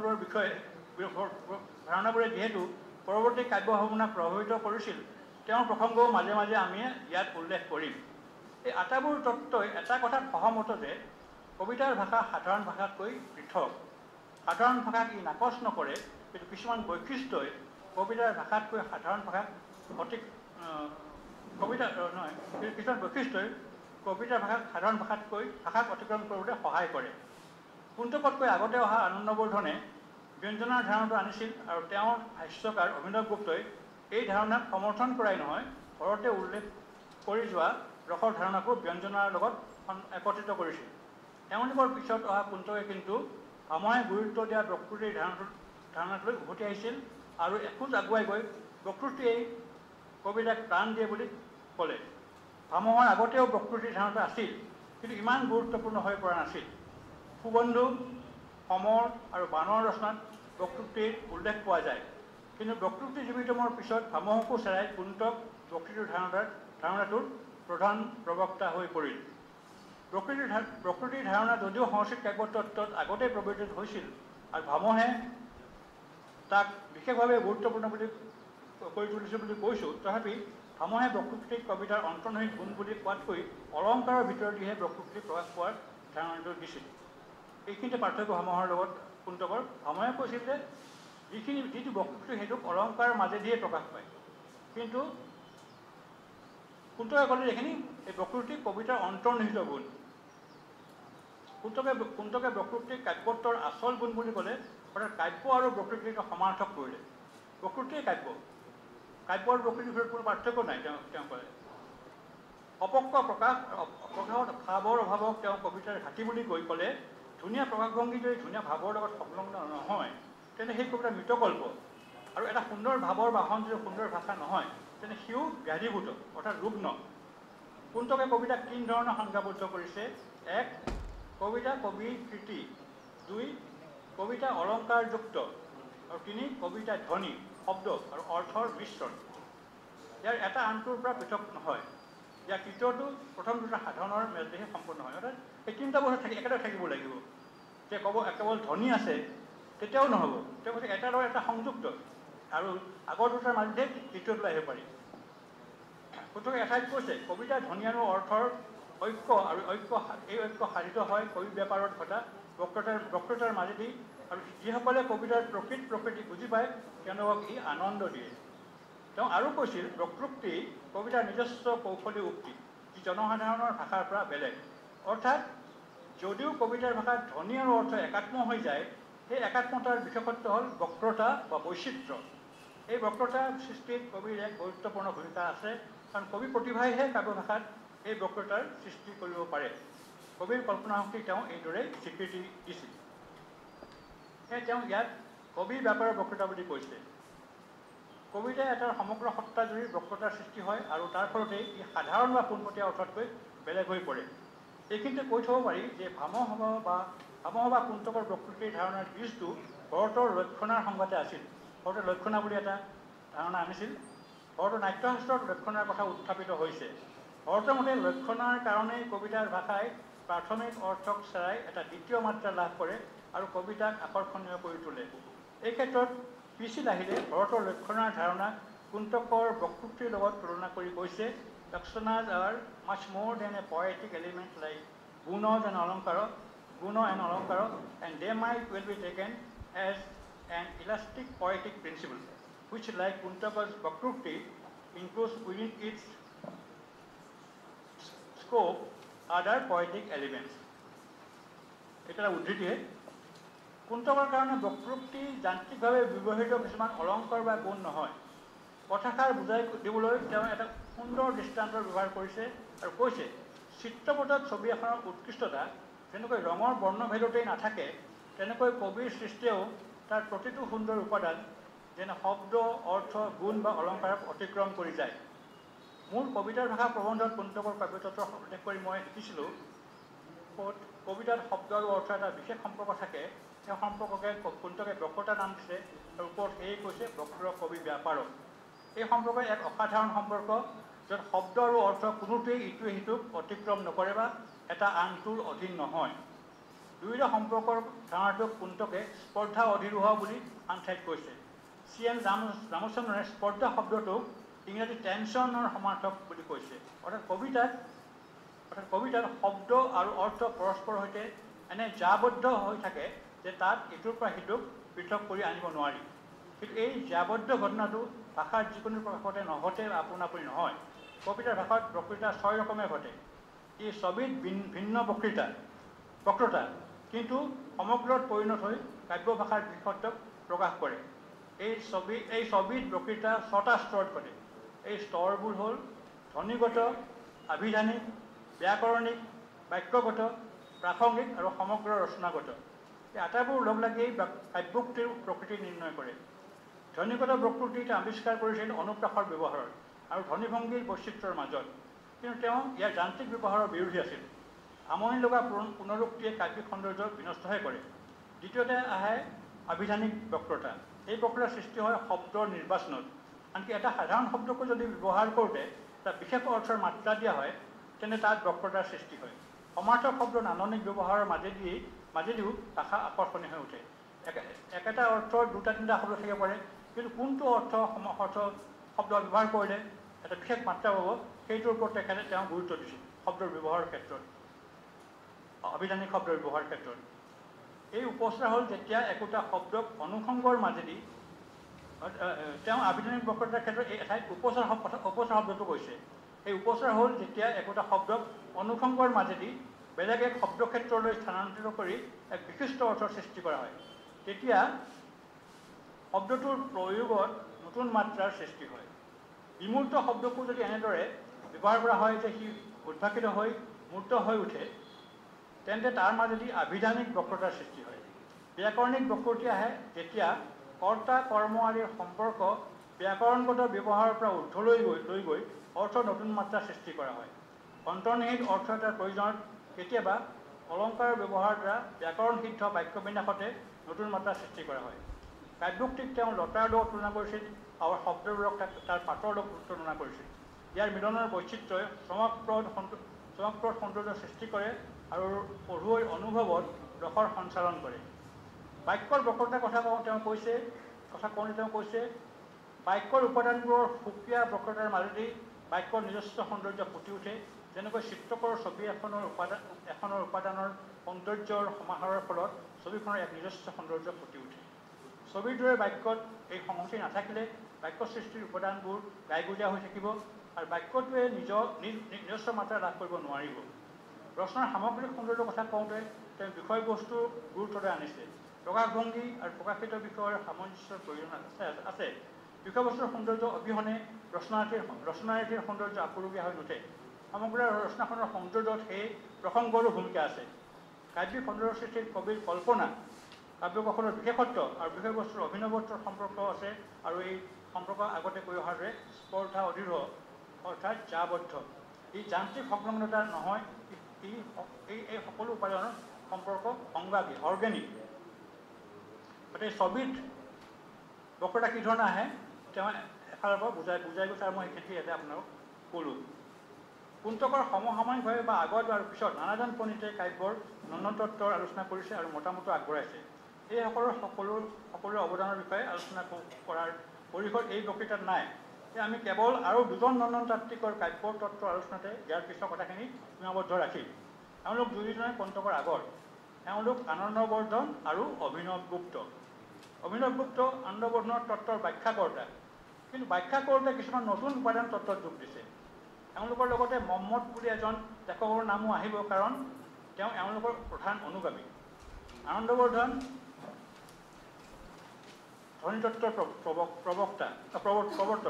ধাৰণাবোৰে যিহেতু পৰৱৰ্তী কাব্য ভাৱনাক প্ৰভাৱিত কৰিছিল, তেওঁৰ প্ৰসংগও মাজে মাজে আমি ইয়াত উল্লেখ কৰিম। এই আটাইবোৰ তত্ত্বই এটা কথাত সহমত যে কবিতাৰ ভাষা সাধাৰণ ভাষাতকৈ পৃথক। সাধাৰণ ভাষাক ই নাকচ নকৰে, কিন্তু কিছুমান বৈশিষ্ট্যই কবিতাৰ ভাষাতকৈ সাধাৰণ ভাষাক কিছুমান বৈশিষ্ট্যই কবিতাৰ ভাষাক সাধাৰণ ভাষাক অতিক্ৰম কৰিবলৈ সহায় কৰে। কুন্তকতকৈ আগতে অহা আনন্দবৰ্ধনে ব্যঞ্জনাৰ ধাৰণাটো আনিছিল, আৰু তেওঁৰ ভাষ্যকাৰ অভিনৱ গুপ্তই এই ধাৰণাক সমৰ্থন কৰাই নহয়, ঘৰতে উল্লেখ কৰি যোৱা ৰসৰ ধাৰণাকো ব্যঞ্জনাৰ লগত একত্ৰিত কৰিছিল। এওঁলোকৰ পিছত অহা কুন্তকে কিন্তু ভামহে গুৰুত্ব দিয়া প্ৰকৃতিৰ ধাৰণাটোলৈ উভতি আহিছিল, আৰু এখোজ আগুৱাই গৈ প্ৰকৃতিয়েই কবিতাক প্ৰাণ দিয়ে বুলি ক'লে। ভামহৰ আগতেও প্ৰকৃতিৰ ধাৰণাটো আছিল, কিন্তু ইমান গুৰুত্বপূৰ্ণ হৈ পৰা নাছিল। সুবন্ধু, সমৰ আৰু বানৰ ৰচনাত প্ৰকৃতিৰ উল্লেখ পোৱা যায়, কিন্তু প্ৰকৃতি জীৱিতমৰ পিছত ভামহকো চেৰাই কুন্তক প্ৰকৃতিৰ ধাৰণাটোৰ প্ৰধান প্ৰবক্তা হৈ পৰিল। প্ৰকৃতিৰ ধাৰণা যদিও সংস্কৃত কাব্যতত্ত্বত আগতেই প্ৰৱৰ্তিত হৈছিল, আৰু ভামহে তাক বিশেষভাৱে গুৰুত্বপূৰ্ণ বুলি কৰি তুলিছিল বুলি কৈছোঁ, তথাপি ভামহে প্ৰকৃতিক কবিতাৰ অন্তৰ্নিহিত গুণ বুলি কোৱাতকৈ অলংকাৰৰ ভিতৰদিহে প্ৰকৃতি প্ৰকাশ পোৱাৰ ধাৰণাটো দিছিল। এইখিনিতে পাৰ্থক্য ভামহৰ লগত কুন্তকৰ। ভামহে কৈছিল যে যিটো প্ৰকৃতি সেইটোক অলংকাৰৰ মাজেদিহে প্ৰকাশ পায়, কিন্তু কুন্তকে ক'লে এইখিনি এই প্ৰকৃতি কবিতাৰ অন্তৰ্নিহিত গুণ। কুন্তকে প্ৰকৃতিক কাব্যত্বৰ আচল গুণ বুলি ক'লে, অৰ্থাৎ কাব্য আৰু প্ৰকৃতিক সমাৰ্থক কৰিলে। প্ৰকৃতিয়ে কাব্য আৰু প্ৰকৃতিৰ ভিতৰত কোনো পাৰ্থক্য নাই, তেওঁ ক'লে। অপক্ক প্ৰকাশত ভাৱৰ অভাৱক তেওঁ কবিতাৰ ঘাটি বুলি ক'লে ধুনীয়া প্ৰকাশভংগী যদি ধুনীয়া ভাৱৰ লগত সংলগ্ন নহয়, তেন্তে সেই কবিতা মৃতকল্প, আৰু এটা সুন্দৰ ভাৱৰ বাহন যদি সুন্দৰ ভাষা নহয়, তেন্তে সিও ব্যাধিভূত, অৰ্থাৎ ৰুগ্ন। কুন্তকে কবিতাক 3 ধৰণৰ সংজ্ঞাবদ্ধ কৰিছে। 1. কবিতা কবিৰ কৃতি, 2 কবিতা অলংকাৰযুক্ত আৰু 3 কবিতা ধ্বনি শব্দ আৰু অৰ্থৰ মিশ্ৰণ ইয়াৰ এটা আনটোৰ পৰা পৃথক নহয় ইয়াৰ তৃতীয়টো প্ৰথম দুটা সাধনৰ মেলতেহে সম্পূৰ্ণ হয় অৰ্থাৎ এই তিনিটা বস্তু একেটা থাকিব লাগিব যে কেৱল ধ্বনি আছে তেতিয়াও নহ'ব তেওঁ কৈছে এটাৰ লগত এটা সংযুক্ত আৰু আগৰ দুটাৰ মাজতে তৃতীয়টো আহিব পাৰি গতিকে এঠাইত কৈছে কবিতা ধ্বনি আৰু অৰ্থৰ ঐক্য আৰু এই ঐক্য সাধিত হয় কবি বেপাৰত ঘটা বক্তৃতাৰ মাজেদি আৰু যিসকলে কবিতাৰ প্ৰকৃতি বুজি পায় তেওঁলোকক ই আনন্দ দিয়ে তেওঁ আৰু কৈছিল বক্তৃক্তি কবিতাৰ নিজস্ব কৌশলী উক্তি যি জনসাধাৰণৰ ভাষাৰ পৰা বেলেগ অৰ্থাৎ যদিও কবিতাৰ ভাষাত ধ্বনি আৰু অৰ্থ একাত্ম হৈ যায় সেই একাত্মতাৰ বিশেষত্ব হ'ল বক্ৰতা বা বৈচিত্ৰ্য এই বক্ৰতা সৃষ্টিত কবিৰ এক গুৰুত্বপূৰ্ণ ভূমিকা আছে কাৰণ কবি প্ৰতিভাইহে কাব্য ভাষাত এই বক্ৰতাৰ সৃষ্টি কৰিব পাৰে কবিৰ কল্পনা শক্তি তেওঁ এইদৰে স্বীকৃতি দিছিল সেয়ে তেওঁ ইয়াত কবি বেপাৰৰ বক্তৃতা বুলি কৈছে কবিতাই এটাৰ সমগ্ৰ সত্তাজুৰি বক্তৃতাৰ সৃষ্টি হয় আৰু তাৰ ফলতেই ই সাধাৰণ বা পোনপটীয়া অৰ্থতকৈ বেলেগ হৈ পৰে এইখিনিতে কৈ থ'ব পাৰি যে ভামসভা কুন্তকৰ প্ৰকৃতিৰ ধাৰণাৰ বীজটো ভৰতৰ লক্ষণাৰ সংগতে আছিল ভৰতে লক্ষণা বুলি এটা ধাৰণা আনিছিল ভৰতৰ নাট্যশাস্ত্ৰত লক্ষণাৰ কথা উত্থাপিত হৈছে ভৰতৰ মতে লক্ষণাৰ কাৰণেই কবিতাৰ ভাষাই প্ৰাথমিক অৰ্থক চেৰাই এটা দ্বিতীয় মাত্ৰা লাভ কৰে আৰু কবিতাক আকৰ্ষণীয় কৰি তোলে এই ক্ষেত্ৰত PC লাহিলে ভৰতৰ লক্ষণাৰ ধাৰণা কুন্তকৰ বক্তৃতিৰ লগত তুলনা কৰি কৈছে Lakshanas are much more than a poetic element like Guna and Alankara, and they might well be taken as an elastic poetic principle, which like Kuntaka's Bhakrukti includes within its scope other poetic elements. এটা উদ্ধৃতিয়ে কুন্তকৰ কাৰণে বক্তৃক্তি যান্ত্ৰিকভাৱে ব্যৱহৃত কিছুমান অলংকাৰ বা গুণ নহয় কথাষাৰ বুজাই দিবলৈ তেওঁ এটা সুন্দৰ দৃষ্টান্তৰ ব্যৱহাৰ কৰিছে আৰু কৈছে চিত্ৰপটত ছবি এখনৰ উৎকৃষ্টতা যেনেকৈ ৰঙৰ বৰ্ণভেদতেই নাথাকে তেনেকৈ কবিৰ সৃষ্টিয়েও তাৰ প্ৰতিটো সুন্দৰ উপাদান যেনে শব্দ অৰ্থ গুণ বা অলংকাৰক অতিক্ৰম কৰি যায় মোৰ কবিতাৰ ভাষা প্ৰবন্ধত কুন্তকৰ কাব্যতত্ত্ব উল্লেখ কৰি মই লিখিছিলোঁ কবিতাত শব্দ আৰু অৰ্থ এটা বিশেষ সম্পৰ্ক থাকে সেই সম্পৰ্ককে কুন্তকে বক্ৰতা নাম দিছে আৰু ওপৰত সেয়ে কৈছে বক্ৰ কবি ব্যাপাৰক এই সম্পৰ্ক এক অসাধাৰণ সম্পৰ্ক য'ত শব্দ আৰু অৰ্থ কোনোটোৱেই ইটোৱে সিটোক অতিক্ৰম নকৰে বা এটা আনটোৰ অধীন নহয় দুয়োটা সম্পৰ্কৰ ধাৰণাটোক কুন্তকে স্পৰ্ধা অধিৰোহ বুলি আন ঠাইত কৈছে CN ৰামচন্দ্ৰনে স্পৰ্ধা শব্দটোক ইংৰাজী টেনশ্যনৰ সমাৰ্থক বুলি কৈছে অৰ্থাৎ কবিতাত শব্দ আৰু অৰ্থ পৰস্পৰৰ সৈতে এনে জাবদ্ধ হৈ থাকে যে তাত ইটোৰ পৰা সিটোক পৃথক কৰি আনিব নোৱাৰি কিন্তু এই জাবদ্ধ ঘটনাটো ভাষাৰ যিকোনো প্ৰকাশতে নঘটে আপোনাপুনি নহয় কবিতাৰ ভাষাত বক্তৃতা 6 ৰকমে ঘটে ই ছবিত ভিন্ন বক্তৃতা কিন্তু সমগ্ৰত পৰিণত হৈ কাব্য ভাষাৰ বিশেষত্বক প্ৰকাশ কৰে এই ছবিত বক্তৃতা 6টা স্তৰত ঘটে এই স্তৰবোৰ হ'ল ধ্বনিগত আভিধানিক ব্যাকৰণিক বাক্যগত প্ৰাসংগিক আৰু সমগ্ৰ ৰচনাগত এই আটাইবোৰ লগ লাগি কাব্যোক্তিৰ প্ৰকৃতি নিৰ্ণয় কৰে ধ্বনিগত বক্তৃতিত আৱিষ্কাৰ কৰিছিল অনুপ্ৰাসৰ ব্যৱহাৰৰ আৰু ধ্বনিভংগীৰ বৈচিত্ৰ্যৰ মাজত কিন্তু তেওঁ ইয়াৰ যান্ত্ৰিক ব্যৱহাৰৰ বিৰোধী আছিল আমনি লগা পুনৰুক্তিয়ে কাব্যিক সৌন্দৰ্য বিনষ্টহে কৰে দ্বিতীয়তে আহে আভিধানিক বক্তৃতা এই বক্তৃতাৰ সৃষ্টি হয় শব্দৰ নিৰ্বাচনত আনকি এটা সাধাৰণ শব্দকো যদি ব্যৱহাৰ কৰোঁতে এটা বিশেষ অৰ্থৰ মাত্ৰা দিয়া হয় তেনে তাত বক্তৃতাৰ সৃষ্টি হয় সমাৰ্থক শব্দৰ নান্দনিক ব্যৱহাৰৰ মাজেদিও ভাষা আকৰ্ষণীয় হৈ উঠে একেটা অৰ্থৰ 2-3টা শব্দ থাকিব পাৰে কিন্তু কোনটো শব্দ ব্যৱহাৰ কৰিলে এটা বিশেষ মাত্ৰা পাব সেইটোৰ ওপৰত তেওঁ গুৰুত্ব দিছিল শব্দৰ ব্যৱহাৰৰ ক্ষেত্ৰত আভিধানিক শব্দৰ ব্যৱহাৰৰ ক্ষেত্ৰত এই উপস্থাৰ হ'ল যেতিয়া একোটা শব্দক অনুসংগৰ মাজেদি তেওঁ আভিধানিক বক্তৃতাৰ ক্ষেত্ৰত এই এঠাইত উপচাৰ শব্দটো কৈছে এই উপচাৰ হ'ল যেতিয়া একোটা শব্দক অনুসংগৰ মাজেদি বেলেগ এক শব্দক্ষেত্ৰলৈ স্থানান্তৰিত কৰি এক বিশিষ্ট অৰ্থৰ সৃষ্টি কৰা হয় তেতিয়া শব্দটোৰ প্ৰয়োগত নতুন মাত্ৰাৰ সৃষ্টি হয় বিমূৰ্ত শব্দকো যদি এনেদৰে ব্যৱহাৰ কৰা হয় যে সি উদ্ভাসিত হৈ মূৰ্ত হৈ উঠে তেন্তে তাৰ মাজেদি আভিধানিক বক্তৃতাৰ সৃষ্টি হয় ব্যাকৰণিক বক্তৃতি আহে যেতিয়া কৰ্তা কৰ্ম আদিৰ সম্পৰ্ক ব্যাকৰণগত ব্যৱহাৰৰ পৰা ঊৰ্ধলৈ লৈ গৈ অৰ্থৰ নতুন মাত্ৰা সৃষ্টি কৰা হয় অন্তৰ্নিহিত অৰ্থ এটাৰ প্ৰয়োজনত কেতিয়াবা অলংকাৰৰ ব্যৱহাৰৰ দ্বাৰা ব্যাকৰণ সিদ্ধ বাক্য বিন্যাসতে নতুন মাত্ৰা সৃষ্টি কৰা হয়। কাব্যোক্তিক তেওঁ লতাৰ লগত তুলনা কৰিছিল আৰু শব্দবোৰক তাৰ পাতৰ লগত তুলনা কৰিছিল। ইয়াৰ মিলনৰ বৈচিত্ৰ্যই চমকপ্ৰদ সৌন্দৰ্য সৃষ্টি কৰে আৰু পঢ়ুৱৈৰ অনুভৱত ৰসৰ সঞ্চালন কৰে। বাক্যৰ বক্ৰতাৰ কথা কওঁতে তেওঁ কৈছে বাক্যৰ উপাদানবোৰৰ সুকীয়া বক্ৰতাৰ মাজেদি বাক্যৰ নিজস্ব সৌন্দৰ্য ফুটি উঠে। যেনেকৈ চিত্ৰকৰ ছবি এখনৰ উপাদানৰ সৌন্দৰ্যৰ সমাহাৰৰ ফলত ছবিখনৰ এক নিজস্ব সৌন্দৰ্য ফুটি উঠে। ছবিৰ দৰে বাক্যত এই সংহতি নাথাকিলে বাক্য সৃষ্টিৰ উপাদানবোৰ গাইগুলীয়া হৈ থাকিব আৰু বাক্যটোৱে নিজস্ব মাত্ৰা লাভ কৰিব নোৱাৰিব। ৰচনাৰ সামগ্ৰিক সৌন্দৰ্যৰ কথা কওঁতে তেওঁ বিষয়বস্তুৰ গুৰুত্বৰে আনিছে। প্ৰকাশভংগী আৰু প্ৰকাশিত বিষয়ৰ সামঞ্জস্যৰ প্ৰয়োজন আছে। বিষয়বস্তুৰ সৌন্দৰ্য অবিহনে ৰচনাৰ্থীৰ সৌন্দৰ্য আপুৰুগীয়া হৈ নুঠে। সমগ্ৰ ৰচনাখনৰ সৌন্দৰ্যত সেই প্ৰসংগৰো ভূমিকা আছে। কাব্যিক সৌন্দৰ্য সৃষ্টিত কবিৰ কল্পনা, কাব্যকৌশলৰ বিশেষত্ব আৰু বিষয়বস্তুৰ অভিনৱত্বৰ সম্পৰ্ক আছে আৰু এই সম্পৰ্ক আগতে কৈ অহাৰ দৰে স্পৰ্ধা অদৃঢ় অৰ্থাৎ জাবদ্ধ। ই যান্ত্ৰিক সংলগ্নতা নহয়, এই সকলো উপাদানৰ সম্পৰ্ক সংবাদী অৰ্গেনিক। গতিকে ছবিত বক্ৰতা কি ধৰণে আহে তেওঁ এফালৰ পৰা বুজাই গৈছে আৰু মই সেইখিনি ইয়াতে আপোনাক ক'লোঁ। কুন্তকৰ সমসাময়িকভাৱে বা আগত আৰু পিছত নানাজন পণ্ডিতে কাব্যৰ নন্দনতত্ত্বৰ আলোচনা কৰিছে আৰু মতামতো আগবঢ়াইছে। এই সকলোৰে অৱদানৰ বিষয়ে আলোচনা কৰাৰ পৰিসৰ এই বক্তৃতাত নাই। আমি কেৱল আৰু দুজন নন্দনতাত্ত্বিকৰ কাব্যৰ তত্ত্ব আলোচনাতে ইয়াৰ পিছৰ কথাখিনি সীমাবদ্ধ ৰাখিম। এওঁলোক দুয়োজনে কুন্তকৰ আগৰ। এওঁলোক আনন্দবৰ্ধন আৰু অভিনৱ গুপ্ত। অভিনৱ গুপ্ত আনন্দবৰ্ধনৰ তত্ত্বৰ ব্যাখ্যাকৰ্তা, কিন্তু ব্যাখ্যা কৰোঁতে কিছুমান নতুন উপাদান তত্ত্বত যোগ দিছে। এওঁলোকৰ লগতে মহম্মদ বুলি এজন লেখকৰ নামো আহিব, কাৰণ তেওঁ এওঁলোকৰ প্ৰধান অনুগামী। আনন্দবৰ্ধন ধ্বনিতত্ত্বৰ প্ৰৱৰ্তক।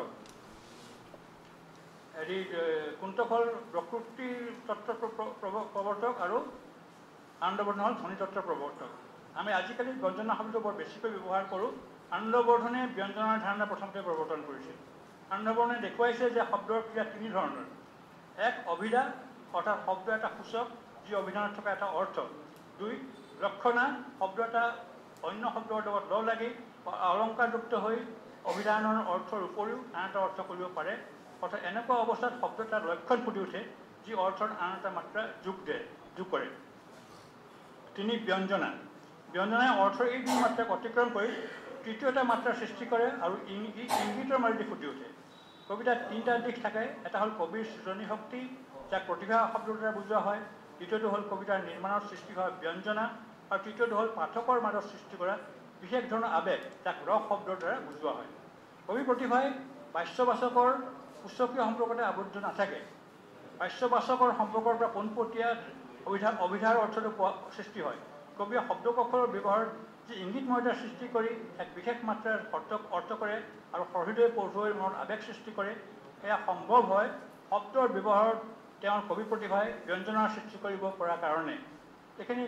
কুন্তক প্ৰকৃতি তত্ত্বৰ প্ৰৱৰ্তক আৰু আনন্দবৰ্ধন হ'ল ধ্বনিতত্ত্বৰ প্ৰৱৰ্তক। আমি আজিকালি ব্যঞ্জনা শব্দটো বৰ বেছিকৈ ব্যৱহাৰ কৰোঁ। আনন্দবৰ্ধনে ব্যঞ্জনাৰ ধাৰণা প্ৰথমতে প্ৰৱৰ্তন কৰিছিল। আনন্দবৰ্ধনে দেখুৱাইছে যে শব্দৰ ক্ৰিয়া তিনি ধৰণৰ। এক, অভিধা অৰ্থাৎ শব্দ এটা সূচক যি অভিধানত থকা এটা অৰ্থ। দুই, লক্ষণা শব্দ এটা অন্য শব্দৰ লগত লগ লাগি অলংকাৰযুক্ত হৈ অভিধানৰ অৰ্থৰ উপৰিও আন এটা অৰ্থ কৰিব পাৰে, অৰ্থাৎ এনেকুৱা অৱস্থাত শব্দ এটাৰ লক্ষণ ফুটি উঠে যি অৰ্থৰ আন এটা মাত্ৰা যোগ কৰে। তিনি, ব্যঞ্জনা। ব্যঞ্জনাই অৰ্থৰ এই দুই মাত্ৰাক অতিক্ৰম কৰি তৃতীয় এটা মাত্ৰাৰ সৃষ্টি কৰে আৰু ইংগিতৰ মাজেদি ফুটি উঠে। কবিতাত তিনিটা দিশ থাকে। এটা হ'ল কবিৰ সৃজনী শক্তি, যাক প্ৰতিভা শব্দৰ দ্বাৰা বুজোৱা হয়। দ্বিতীয়টো হ'ল কবিতাৰ নিৰ্মাণত সৃষ্টি হোৱা ব্যঞ্জনা আৰু তৃতীয়টো হ'ল পাঠকৰ মাজত সৃষ্টি কৰা বিশেষ ধৰণৰ আৱেগ, যাক ৰস শব্দৰ দ্বাৰা বুজোৱা হয়। কবি প্ৰতিভাই বাচ্যবাচকৰ সূচকীয় সম্পৰ্কতে আবদ্ধ নাথাকে। বাচ্যবাচকৰ সম্পৰ্কৰ পৰা পোনপটীয়া অভিধাৰ অৰ্থটো সৃষ্টি হয়। কবিয়ে শব্দকৌশলৰ ব্যৱহাৰত যি ইংগিতময়তাৰ সৃষ্টি কৰি এক বিশেষ মাত্ৰাৰ অৰ্থ কৰে আৰু সহৃদয় পঢ়ুৱৈৰ মনত আৱেগ সৃষ্টি কৰে, সেয়া সম্ভৱ হয় শব্দৰ ব্যৱহাৰত তেওঁৰ কবি প্ৰতিভাই ব্যঞ্জনাৰ সৃষ্টি কৰিব পৰা কাৰণে। এইখিনি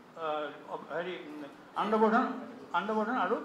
আনন্দবৰ্ধন আৰু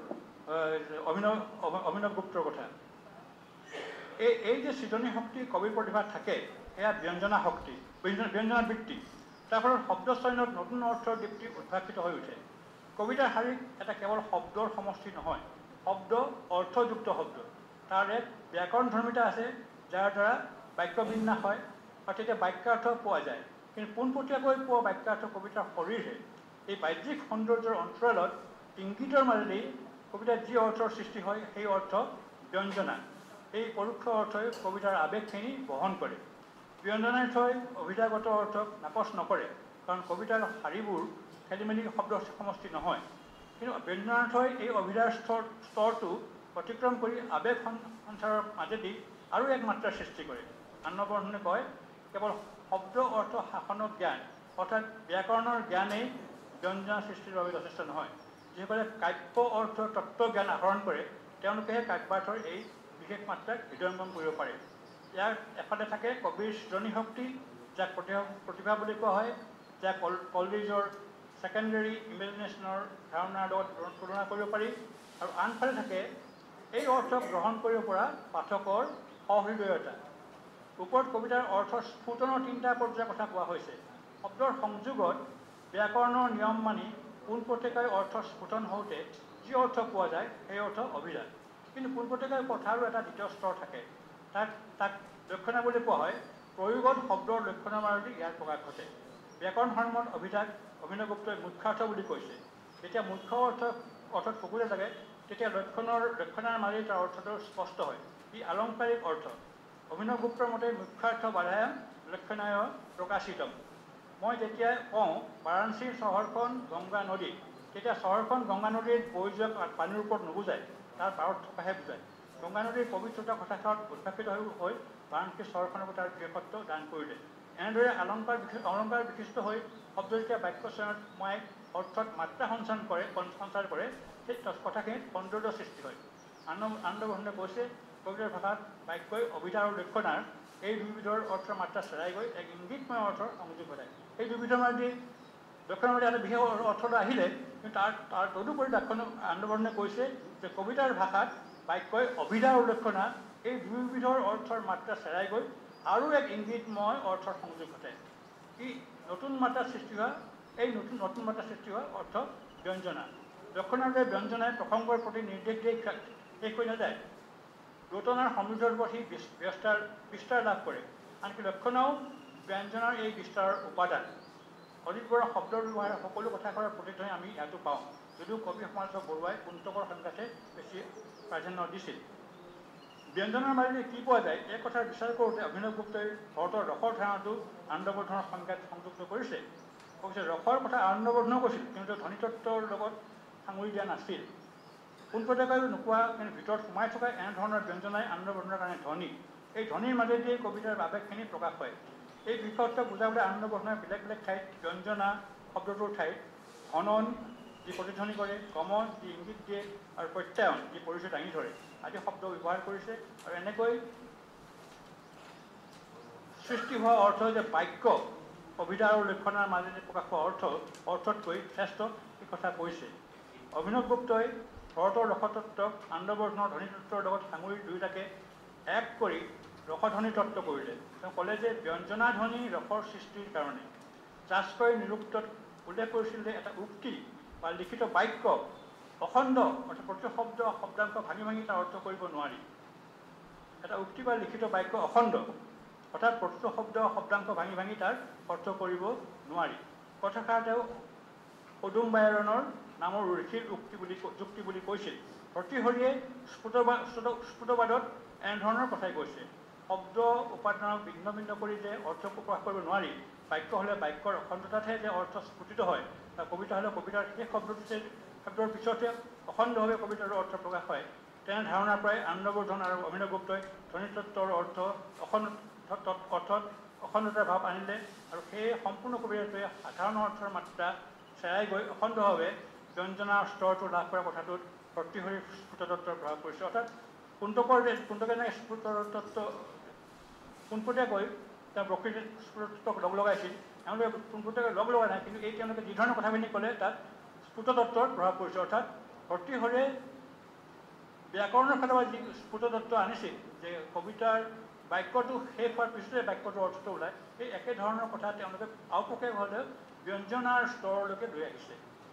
অভিনৱ গুপ্তৰ কথা। এই যে সৃজনী শক্তি কবিৰ প্ৰতিভাত থাকে, এয়া ব্যঞ্জনা শক্তি, ব্যঞ্জনা বৃত্তি। তাৰ ফলত শব্দ চয়নত নতুন অৰ্থৰ দীপ্তি উদ্ভাসিত হৈ উঠে। কবিতাৰ শাৰীত এটা কেৱল শব্দৰ সমষ্টি নহয়, শব্দ অৰ্থযুক্ত শব্দ। তাৰ এক ব্যাকৰণধৰ্মিতা আছে, যাৰ দ্বাৰা বাক্য বিন্যাস হয় আৰু তেতিয়া বাক্যাৰ্থ পোৱা যায়। কিন্তু পোনপটীয়াকৈ পোৱা বাক্যাৰ্থ কবিতাৰ শৰীৰহে। এই বাহ্যিক সৌন্দৰ্যৰ অন্তৰালত ইংগিতৰ মাজেদি কবিতাত যি অৰ্থৰ সৃষ্টি হয় সেই অৰ্থ ব্যঞ্জনা। এই পৰোক্ষ অৰ্থই কবিতাৰ আৱেগখিনি বহন কৰে। ব্যঞ্জনাৰ্থই অভিধাগত অৰ্থক নাকচ নকৰে, কাৰণ কবিতাৰ শাৰীবোৰ খেলিমেলি শব্দ সমষ্টি নহয়। কিন্তু ব্যঞ্জনাৰ্থই এই অভিধাৰ স্তৰটো অতিক্ৰম কৰি আৱেগ সঞ্চাৰৰ মাজেদি আৰু এক মাত্ৰাৰ সৃষ্টি কৰে। আনন্দবৰ্ধনে কয়, কেৱল শব্দ অৰ্থ শাসনক জ্ঞান অৰ্থাৎ ব্যাকৰণৰ জ্ঞানেই ব্যঞ্জনা সৃষ্টিৰ বাবে যথেষ্ট নহয়। যিসকলে কাব্য অৰ্থ তত্ত্বজ্ঞান আহৰণ কৰে, তেওঁলোকেহে কাব্যাৰ্থৰ এই বিশেষ মাত্ৰাক হৃদয়ঙ্গম কৰিব পাৰে। ইয়াৰ এফালে থাকে কবিৰ সৃজনী শক্তি, যাক প্ৰতিভা বুলি কোৱা হয়, যাক কলৰিজৰ ছেকেণ্ডেৰী ইমেজিনেশ্যনৰ ধাৰণাৰ লগত তুলনা কৰিব পাৰি। আৰু আনফালে থাকে এই অৰ্থক গ্ৰহণ কৰিব পৰা পাঠকৰ সহৃদয়তা। ওপৰত কবিতাৰ অৰ্থ স্ফুটনৰ তিনিটা পৰ্যায়ৰ কথা কোৱা হৈছে। শব্দৰ সংযোগত ব্যাকৰণৰ নিয়ম মানি পোনপটীয়াকৈ অৰ্থ স্ফুটন হওঁতে যি অৰ্থ পোৱা যায় সেই অৰ্থ অভিধান। কিন্তু পোনপটীয়াকৈ কথাৰো এটা দ্বিতীয় স্তৰ থাকে, তাক লক্ষণা বুলি কোৱা হয়। প্ৰয়োগত শব্দৰ লক্ষণৰ মাজতে ইয়াৰ প্ৰকাশ ঘটে। ব্যাকৰণ ধৰ্মত অভিনৱগুপ্তই মুখ্যাৰ্থ বুলি কৈছে। যেতিয়া মুখ্য অৰ্থত চকুলে লাগে তেতিয়া লক্ষণাৰ মাজেই তাৰ অৰ্থটো স্পষ্ট হয়। ই আলংকাৰিক অৰ্থ। অভিনৱগুপ্তৰ মতে মুখ্যাৰ্থ বাধায়াম লক্ষণায় প্ৰকাশিতম। মই যেতিয়া কওঁ বাৰাণসীৰ চহৰখন গংগা নদী, তেতিয়া চহৰখন গংগা নদীত বৈ যোৱা পানীৰ ওপৰত নুবুজায়, তাৰ পাৰত থকাহে বুজায়। গংগা নদীৰ পবিত্ৰতা কথাষাৰত উদ্ভাসিত হৈ বাৰাণসী চহৰখনকো তাৰ বিশেষত্ব দান কৰিলে। এনেদৰে অলংকাৰ বিশিষ্ট হৈ শব্দ যেতিয়া বাক্য চয়নত সোমাই অৰ্থত মাত্ৰা সঞ্চাৰ কৰে সেই কথাখিনিত সৌন্দৰ্য সৃষ্টি হয়। আনন্দবৰ্ধনে কৈছে কবিতাৰ ভাষাত বাক্যই অভিধা আৰু লক্ষণাৰ এই দুবিধৰ অৰ্থৰ মাত্ৰা চেৰাই গৈ এক ইংগিতময় অৰ্থৰ সংযোগ ঘটায়। এই দুবিধৰ মাজেদি লক্ষণৰ মাজে এটা বিশেষ অৰ্থটো আহিলে, কিন্তু তাৰ তদুপৰি আনন্দবৰ্ধনে কৈছে যে কবিতাৰ ভাষাত বাক্যই অভিধা আৰু লক্ষণা এই দুয়োবিধৰ অৰ্থৰ মাত্ৰা চেৰাই গৈ আৰু এক ইংগিতময় অৰ্থৰ সংযোগ ঘটায়। এই নতুন মাত্ৰা সৃষ্টি হোৱা অৰ্থ ব্যঞ্জনা। লক্ষণাৰ দৰে ব্যঞ্জনাই প্ৰসংগৰ প্ৰতি নিৰ্দেশ দিয়ে শেষ হৈ নাযায়। ৰতনাৰ সমৃদ্ধৰ ওপৰত সি বিস্তাৰ লাভ কৰে। আনকি লক্ষণাও ব্যঞ্জনাৰ এই বিস্তাৰৰ উপাদান। অজিত বৰুৱাৰ শব্দৰ ব্যৱহাৰে সকলো কথাষাৰৰ প্ৰতিধ্বনি আমি ইয়াতো পাওঁ, যদিও কবি সমালোচক বৰুৱাই কুন্তকৰ সংখ্যাতে বেছি প্ৰাধান্য দিছিল। ব্যঞ্জনাৰ মাজেদি কি পোৱা যায় এই কথাৰ বিচাৰ কৰোঁতে অভিনৱগুপ্তই ভৰতৰ ৰসৰ ধাৰণাটো আনন্দবৰ্ধনৰ সংজ্ঞাত সংযুক্ত কৰিছে। কৈছে ৰসৰ কথা আনন্দবৰ্ধনেও কৈছিল, কিন্তু ধ্বনিতত্বৰ লগত সাঙুৰি দিয়া নাছিল। পোনপটীয়াকৈ নোকোৱা কিন্তু ভিতৰত সোমাই থকা এনেধৰণৰ ব্যঞ্জনাই আনন্দবৰ্ধনৰ কাৰণে ধ্বনি। এই ধ্বনিৰ মাজেদিয়ে কবিতাৰ আৱেগখিনি প্ৰকাশ হয়। এই বিষয়ত্বক বুজাবলৈ আনন্দবৰ্ধনে বেলেগ বেলেগ ঠাইত ব্যঞ্জনা শব্দটোৰ ঠাইত ঘনন যি প্ৰতিধ্বনি কৰে, গমন যি ইংগিত দিয়ে আৰু প্ৰত্যায়ন যি পৰিচয় দাঙি ধৰে আদি শব্দ ব্যৱহাৰ কৰিছে। আৰু এনেকৈ সৃষ্টি হোৱা অৰ্থ যে বাক্য অভিধা আৰু লক্ষণাৰ মাজেদি প্ৰকাশ হোৱা অৰ্থতকৈ শ্ৰেষ্ঠ এই কথা কৈছে। অভিনৱগুপ্তই ভৰতৰ ৰসতত্ত্বক আনন্দবৰ্ধনৰ ধ্বনিতত্ত্বৰ লগত সাঙুৰি দুয়োটাকে এক কৰি ৰসধ্বনি তত্ত্ব কৰিলে। তেওঁ ক'লে যে ব্যঞ্জনা ধ্বনি ৰসৰ সৃষ্টিৰ কাৰণে। জাস্কৰি নিৰুক্তত উল্লেখ কৰিছিল যে এটা উক্তি বা লিখিত বাক্য অখণ্ড অৰ্থাৎ প্ৰতি শব্দাংশ ভাঙি তাৰ অৰ্থ কৰিব নোৱাৰি। এটা উক্তি বা লিখিত বাক্য অখণ্ড অৰ্থাৎ প্ৰতিটো শব্দাংশ ভাঙি তাৰ অৰ্থ কৰিব নোৱাৰি। কথাষাৰ তেওঁ অদুম্বায়ৰণৰ নামৰ ঋষিৰ যুক্তি বুলি কৈছিল। ভৰ্তৃহৰিয়ে স্ফুটবাদত এনেধৰণৰ কথাই কৈছে। শব্দ উপাদানক ভিন্ন ভিন্ন কৰি যে অৰ্থ প্ৰকাশ কৰিব নোৱাৰি, বাক্য হ'লে বাক্যৰ অখণ্ডতাতহে যে অৰ্থ স্ফুটিত হয়, বা কবিতা হ'লে কবিতাৰ সেই শব্দৰ পিছতে অখণ্ডভাৱে কবিতাৰ অৰ্থ প্ৰকাশ হয়। তেনে ধাৰণাৰ পৰাই আনন্দবৰ্ধন আৰু অভিনৱগুপ্তই ধ্বনিতত্ত্বৰ অৰ্থত অখণ্ডতাৰ ভাৱ আনিলে আৰু সেই সম্পূৰ্ণ কবিতাটোৱে সাধাৰণ অৰ্থৰ মাত্ৰা চেৰাই গৈ অখণ্ডভাৱে ব্যঞ্জনাৰ স্তৰটো লাভ কৰা কথাটোত ভৰ্তৃহৰিৰ স্ফুটতত্ত্বৰ প্ৰভাৱ পৰিছে। অৰ্থাৎ কুন্তকে স্ফুটতত্ত্ব পোনপটীয়াকৈ তেওঁ প্ৰকৃতিৰ স্ফুটতত্ত্বক লগ লগাইছিল, এওঁলোকে পোনপটীয়াকৈ লগ লগা নাই, কিন্তু এই তেওঁলোকে যি ধৰণৰ কথাখিনি ক'লে তাত স্ফুটতত্ত্বৰ প্ৰভাৱ পৰিছে। অৰ্থাৎ ভৰ্তৃহৰিয়ে ব্যাকৰণৰ ফালৰ পৰা যি স্ফুটতত্ত্ব আনিছিল যে কবিতাৰ বাক্যটো শেষ হোৱাৰ পিছতে বাক্যটোৰ অৰ্থটো ওলায়, সেই একেধৰণৰ কথা তেওঁলোকে আওপকীয়াভাৱে ব্যঞ্জনাৰ স্তৰলৈকে লৈ আহিছে।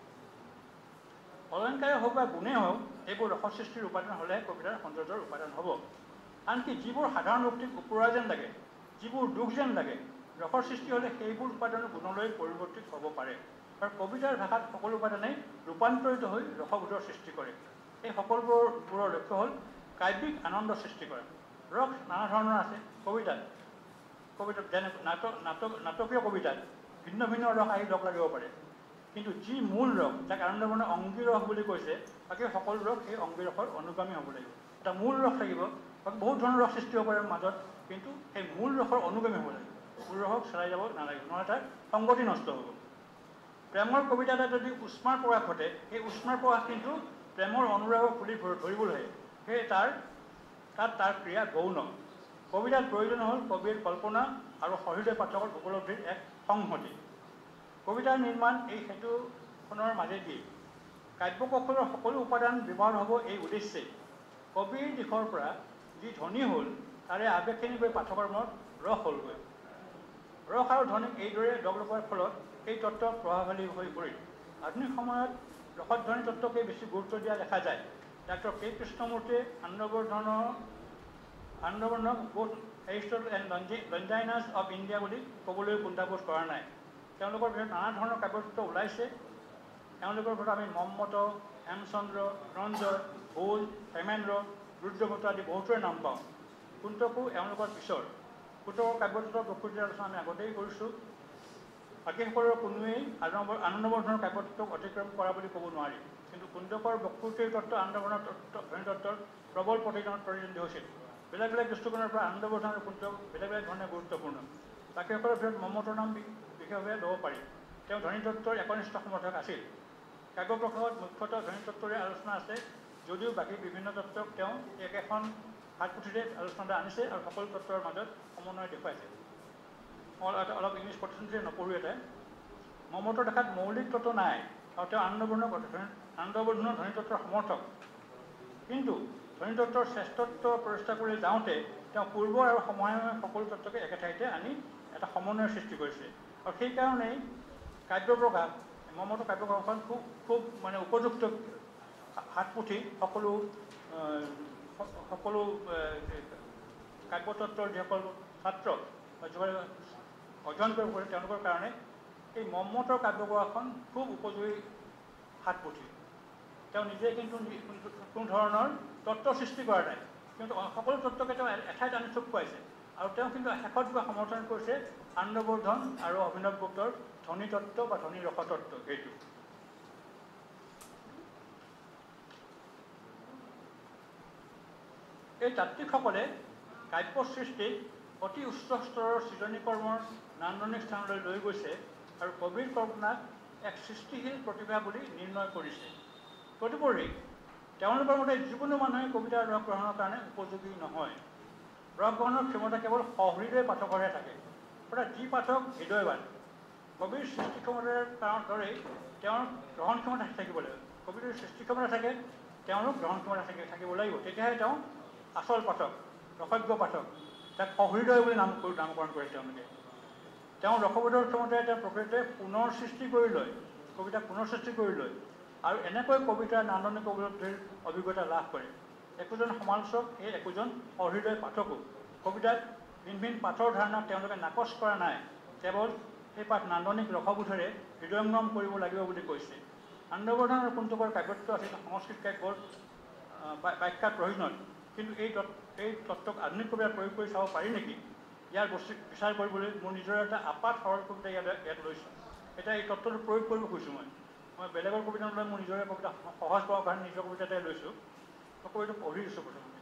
অলংকাৰে হওক বা গুণেই হওক এইবোৰ ৰসসৃষ্টিৰ উপাদান হ'লেহে কবিতাৰ সৌন্দৰ্যৰ উপাদান হ'ব। আনকি যিবোৰ সাধাৰণ উক্তিক ওপৰা যেন লাগে, যিবোৰ দুখ যেন লাগে, ৰসৰ সৃষ্টি হ'লে সেইবোৰ উপাদানৰ গুণলৈ পৰিৱৰ্তিত হ'ব পাৰে। আৰু কবিতাৰ ভাষাত সকলো উপাদানেই ৰূপান্তৰিত হৈ ৰসবোধৰ সৃষ্টি কৰে। এই সকলোবোৰৰ লক্ষ্য হ'ল কাব্যিক আনন্দ সৃষ্টি কৰা। ৰস নানা ধৰণৰ আছে কবিতাত যেনে নাটকীয় কবিতাত ভিন্ন ভিন্ন ৰস আহি লগ লাগিব পাৰে, কিন্তু যি মূল ৰস যাক আনন্দবৰ্ধনে অংগী ৰস বুলি কৈছে, বাকী সকলো ৰস সেই অংগী ৰসৰ অনুগামী হ'ব লাগিব। এটা মূল ৰস থাকিব, বহুত ধৰণৰ ৰস সৃষ্টি হ'ব পাৰে মাজত, কিন্তু সেই মূল ৰসৰ অনুগামী হ'ব লাগিব। মূল ৰসক চেৰাই যাব নালাগিব, নহ'লে তাৰ সংগতি নষ্ট হ'ব। প্ৰেমৰ কবিতা এটা যদি উষ্মাৰ প্ৰকাশ ঘটে, সেই উষ্মাৰ প্ৰকাশ কিন্তু প্ৰেমৰ অনুৰাগক তুলি ধৰিবলৈহে, সেয়ে তাত তাৰ ক্ৰিয়া গৌণ। কবিতাত প্ৰয়োজন হ'ল কবিৰ কল্পনা আৰু সহৃদয় পাঠকৰ উপলব্ধিৰ এক সংহতি। কবিতাৰ নিৰ্মাণ এই সেতুখনৰ মাজেদি কাব্যকৌশলৰ সকলো উপাদান ব্যৱহাৰ হ'ব এই উদ্দেশ্যেই। কবিৰ দিশৰ পৰা যি ধ্বনি হ'ল তাৰে আৱেগখিনি গৈ পাঠকৰ মনত ৰস হ'লগৈ। ৰস আৰু ধ্বনিক এইদৰে লগ লগোৱাৰ ফলত এই তত্ত্ব প্ৰভাৱশালী হৈ পৰিল। আধুনিক সময়ত ৰসধ্বনি তত্ত্বকে বেছি গুৰুত্ব দিয়া দেখা যায়। ডাক্তৰ কে কৃষ্ণমূৰ্তিয়ে আনন্দবৰ্ধনক both Aristotle and Longinus of India বুলি ক'বলৈ কুণ্ঠাবোধ কৰা নাই। তেওঁলোকৰ ভিতৰত নানা ধৰণৰ কাব্যতত্ত্ব ওলাইছে। তেওঁলোকৰ ভিতৰত আমি মম্মত, হেমচন্দ্ৰ, ধনঞ্জয়, ভোজ, হেমেন্দ্ৰ, ৰুদ্ৰভট্ট আদি বহুতৰে নাম পাওঁ। কুন্তকো এওঁলোকৰ পিছৰ। কুন্তকৰ কাব্যতত্ত্বৰ প্ৰকৃতিৰ আলোচনা আমি আগতেই কৰিছোঁ। বাকীসকলৰ কোনোৱেই আনন্দবৰ্ধনৰ কাব্যতত্ত্বক অতিক্ৰম কৰা বুলি ক'ব নোৱাৰি। কিন্তু কুন্তকৰ বক্তৃতিৰ তত্ত্ব আনন্দবৰ্ধনৰ ধ্বনিতত্ত্বৰ প্ৰবল প্ৰতিদ্বন্দ্বী হৈছিল। বেলেগ বেলেগ দৃষ্টিকোণৰ পৰা আনন্দবৰ্ধন আৰু কুন্তক বেলেগ বেলেগ ধৰণে গুৰুত্বপূৰ্ণ। বাকীসকলৰ ভিতৰত মম্মতৰ নাম বিশেষভাৱে ল'ব পাৰি। তেওঁ ধ্বনিতত্ত্বৰ একনিষ্ঠ সমৰ্থক আছিল। কাব্যপ্ৰকাশত মুখ্যতঃ ধ্বনিতত্ত্বৰে আলোচনা আছে, যদিও বাকী বিভিন্ন তত্ত্বক তেওঁ একেখন হাতপুথিতে আলোচনাতে আনিছে আৰু সকলো তত্ত্বৰ মাজত সমন্বয় দেখুৱাইছে। অলপ ইংলিছ প্ৰতিষ্ঠানতে নপঢ়োঁ এটা। মম্মতৰ দেখাত মৌলিক তত্ত্ব নাই আৰু তেওঁ আনন্দবৰ্ধনৰ ধ্বনিতত্ত্বৰ সমৰ্থক। কিন্তু ধ্বনিতত্ত্বৰ শ্ৰেষ্ঠত্ব প্ৰতিষ্ঠা কৰি যাওঁতে তেওঁ পূৰ্বৰ আৰু সময়ে সকলো তত্ত্বকে একে ঠাইতে আনি এটা সমন্বয়ৰ সৃষ্টি কৰিছে। আৰু সেইকাৰণেই কাব্যপ্ৰকাশ মম্মতৰ কাব্যপ্ৰকাশখন খুব মানে উপযুক্ত হাতপুথি সকলো কাব্যতত্ত্বৰ যিসকল ছাত্ৰ অধ্যয়ন কৰিব পাৰে তেওঁলোকৰ কাৰণে এই মম্মতৰ কাব্যপ্ৰকাশখন খুব উপযোগী হাতপুথি। তেওঁ নিজে কিন্তু কোনো ধৰণৰ তত্ত্ব সৃষ্টি কৰা নাই, কিন্তু সকলো তত্ত্বকে তেওঁ এঠাইত আনি থোপ খুৱাইছে। আৰু তেওঁ কিন্তু শেষত গৈ সমৰ্থন কৰিছে আনন্দবৰ্ধন আৰু অভিনৱ গুপ্তৰ ধ্বনিতত্ত্ব বা ধ্বনি ৰসতত্ত্ব। সেইটো এই তাত্ত্বিকসকলে কাব্য সৃষ্টিক অতি উচ্চ স্তৰৰ সৃজনী কৰ্মৰ নান্দনিক স্থানলৈ লৈ গৈছে আৰু কবিৰ কল্পনাক এক সৃষ্টিশীল প্ৰতিভা বুলি নিৰ্ণয় কৰিছে। তদুপৰি তেওঁলোকৰ মতে যিকোনো মানুহে কবিতাৰ ৰস গ্ৰহণৰ কাৰণে উপযোগী নহয়। ৰস গ্ৰহণৰ ক্ষমতা কেৱল সহৃদয় পাঠকৰহে থাকে। অৰ্থাৎ যি পাঠক হৃদয়বান। কবিৰ সৃষ্টি ক্ষমতাৰ দৰেই তেওঁৰ গ্ৰহণ ক্ষমতা থাকিব লাগিব। কবিৰ সৃষ্টি ক্ষমতা থাকে, তেওঁৰো গ্ৰহণ ক্ষমতা থাকিব লাগিব। তেতিয়াহে তেওঁ আচল পাঠক, ৰসজ্ঞ পাঠক, তাক সহৃদয় বুলি নামকৰণ কৰে তেওঁলোকে। তেওঁ ৰসবোধৰ ক্ষমতাৰে তেওঁ প্ৰকৃততে পুনৰ সৃষ্টি কৰি লয়, কবিতাক পুনৰ সৃষ্টি কৰি লয় আৰু এনেকৈ কবিতাৰ নান্দনিক উপলব্ধিৰ অভিজ্ঞতা লাভ কৰে। একোজন সমালোচক এই একোজন সহৃদয় পাঠকো। কবিতাত ভিন ভিন পাঠৰ ধাৰণাক তেওঁলোকে নাকচ কৰা নাই, কেৱল সেই পাঠ নান্দনিক ৰসবোধেৰে হৃদয়ংগম কৰিব লাগিব বুলি কৈছে। আনন্দবৰ্ধন আৰু কুন্তকৰ কাব্যতত্ত্ব আছিল সংস্কৃত কাব্যৰ ব্যাখ্যাৰ প্ৰয়োজন। কিন্তু এই তত্ত্বক আধুনিক কবিতাত প্ৰয়োগ কৰি চাব পাৰি নেকি? ইয়াৰ বিচাৰ কৰিবলৈ মোৰ নিজৰ এটা আপাত সৰল কবিতা ইয়াত লৈছোঁ। এতিয়া এই তত্ত্বটো প্ৰয়োগ কৰিব খুজিছোঁ মই বেলেগৰ কবিতা নলৈ মোৰ নিজৰে কবিতা সহজ পাবৰ কাৰণে নিজৰ কবিতা এটাই লৈছোঁ। মই কবিতাটো পঢ়ি দিছোঁ প্ৰথমতে।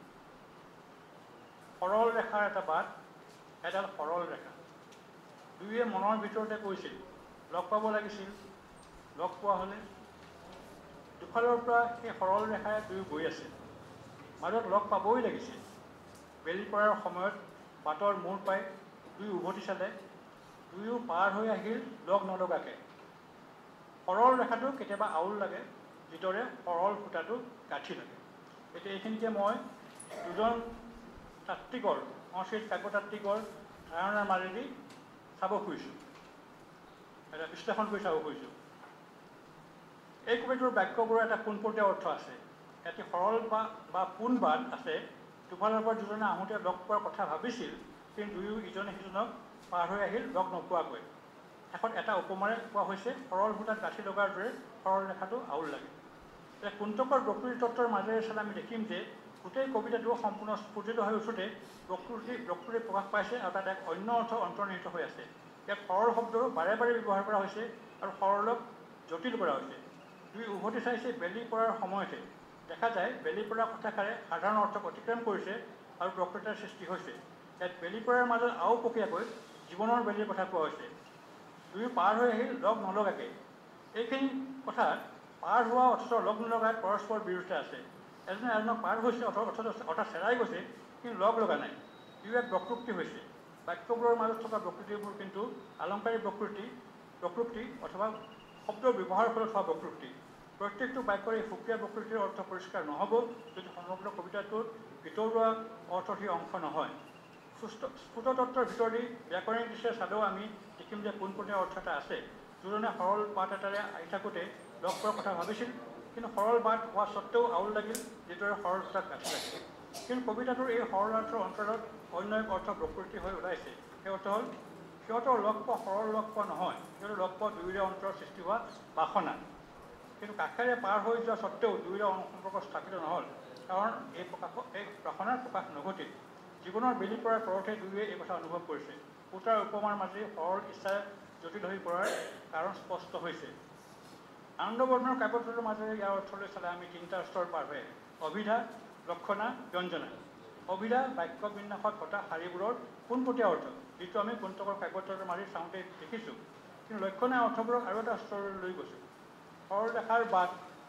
সৰল ৰেখাৰ এটা বাট, এডাল সৰল ৰেখা। দুয়োৱে মনৰ ভিতৰতে কৈছিল লগ পাব লাগিছিল, লগ পোৱা হ'লে। দুফালৰ পৰা সেই সৰল ৰেখাৰে দুয়ো গৈ আছে, মাজত লগ পাবই লাগিছিল। বেলি পৰাৰ সময়ত বাটৰ মূৰ পাই দুয়ো উভতি চালে, দুয়ো পাৰ হৈ আহিল লগ নলগাকে। সৰল ৰেখাটো কেতিয়াবা আউল লাগে, যিদৰে সৰল সূতাটো গাঁঠি লাগে। এতিয়া এইখিনিতে মই দুজন তাত্ত্বিকৰ, সংস্কৃত কাব্যতাত্ত্বিকৰ ধাৰণাৰ মাজেদি চাব খুজিছোঁ, এটা বিশ্লেষণ কৰি চাব খুজিছোঁ। এই কবিটোৰ বাক্যবোৰৰ এটা পোনপটীয়া অৰ্থ আছে। এটি সৰল বা পোন বাট আছে। দুফালৰ পৰা দুজনে আহোঁতে লগ পোৱাৰ কথা ভাবিছিল, কিন্তু দুয়ো ইজনে সিজনক পাৰ হৈ আহিল লগ নোপোৱাকৈ। শেষত এটা উপমাৰে কোৱা হৈছে সৰল সূতাত গাঁঠি লগাৰ দৰে সৰল ৰেখাটো আউল লাগে। এতিয়া কুন্তকৰ বক্তৃতি তত্ত্বৰ মাজেৰে চালে আমি দেখিম যে গোটেই কবিতাটো সম্পূৰ্ণ স্ফুটিত হৈ উঠোঁতে বক্তৃতি প্ৰকাশ পাইছে আৰু তাত এক অন্য অৰ্থ অন্তৰ্নিহিত হৈ আছে। ইয়াত সৰল শব্দটো বাৰে বাৰে ব্যৱহাৰ কৰা হৈছে আৰু সৰলক জটিল কৰা হৈছে। দুই উভতি চাইছে বেলি পৰাৰ সময়তে। দেখা যায় বেলি পৰাৰ কথাষাৰে সাধাৰণ অৰ্থক অতিক্ৰম কৰিছে আৰু বক্তৃতাৰ সৃষ্টি হৈছে। ইয়াত বেলি পৰাৰ মাজত আওপকীয়াকৈ জীৱনৰ বেলিৰ কথা কোৱা হৈছে। দুয়ো পাৰ হৈ আহিল লগ নলগাকে। এইখিনি কথাত পাৰ হোৱা অথচ লগ নলগাত পৰস্পৰ বিৰুদ্ধে আছে। এজনে এজনক পাৰ হৈছে অৰ্থাৎ চেৰাই গৈছে, কিন্তু লগ লগা নাই। দুয়ো এক বক্তৃতি হৈছে। বাক্যবোৰৰ মাজত থকা বক্তৃতিবোৰ কিন্তু আলংকাৰিক বক্তৃতি অথবা শব্দৰ ব্যৱহাৰৰ ফলত হোৱা বক্তৃতি। প্ৰত্যেকটো বাক্যৰ এই সুকীয়া বক্তৃতিৰ অৰ্থ পৰিষ্কাৰ নহ'ব যদি সমগ্ৰ কবিতাটোৰ ভিতৰুৱা অৰ্থৰ সেই অংশ নহয়। স্ফুট তত্ত্বৰ ভিতৰেদি ব্যাকৰণিক দৃশ্যে চালেও আমি দেখিম যে পোনপটীয়া অৰ্থ এটা আছে। জোৰণে সৰল বাট এটাৰে আহি থাকোঁতে লগ পোৱাৰ কথা ভাবিছিল, কিন্তু সৰল বাট হোৱা স্বত্তেও আউল লাগিল, যিদৰে সৰল তাক গাঁঠি ৰাখিছিল। কিন্তু কবিতাটোৰ এই সৰলাৰ্থৰ অন্তৰত অন্য এক অৰ্থ প্ৰকৃতি হৈ ওলাইছে। সেই অৰ্থ হ'ল সিহঁতৰ লগ পোৱা সৰল লগ পোৱা নহয়, সিহঁতৰ লগ পোৱা দুয়োৰে অন্তৰত সৃষ্টি হোৱা বাসনা। কিন্তু কাষেৰে পাৰ হৈ যোৱা স্বত্তেও দুয়োৰে সম্পৰ্ক স্থাপিত নহ'ল, কাৰণ এই বাসনাৰ প্ৰকাশ নঘটিল। জীৱনৰ বেলি পৰাৰ পৰতে দুয়োৱে এই কথা অনুভৱ কৰিছে। উটাৰ উপমাৰ মাজেৰে সৰল ইচ্ছা জটিল হৈ পৰাৰ কাৰণ স্পষ্ট হৈছে। আনন্দবৰ্ণৰ কাব্যটোৰ মাজেৰে ইয়াৰ অৰ্থলৈ চালে আমি তিনিটা স্তৰ পাৰ হৈ অভিধা, লক্ষণা, ব্যঞ্জনা। অভিধা বাক্য বিন্যাসত ঘটা শাৰীবোৰৰ পোনপটীয়া অৰ্থ, যিটো আমি কুন্তকৰ কাব্যটোৰ মাজেৰে চাওঁতে দেখিছোঁ। কিন্তু লক্ষণা অৰ্থবোৰক আৰু এটা স্তৰলৈ লৈ গৈছোঁ। সৰল ৰেখাৰ বাট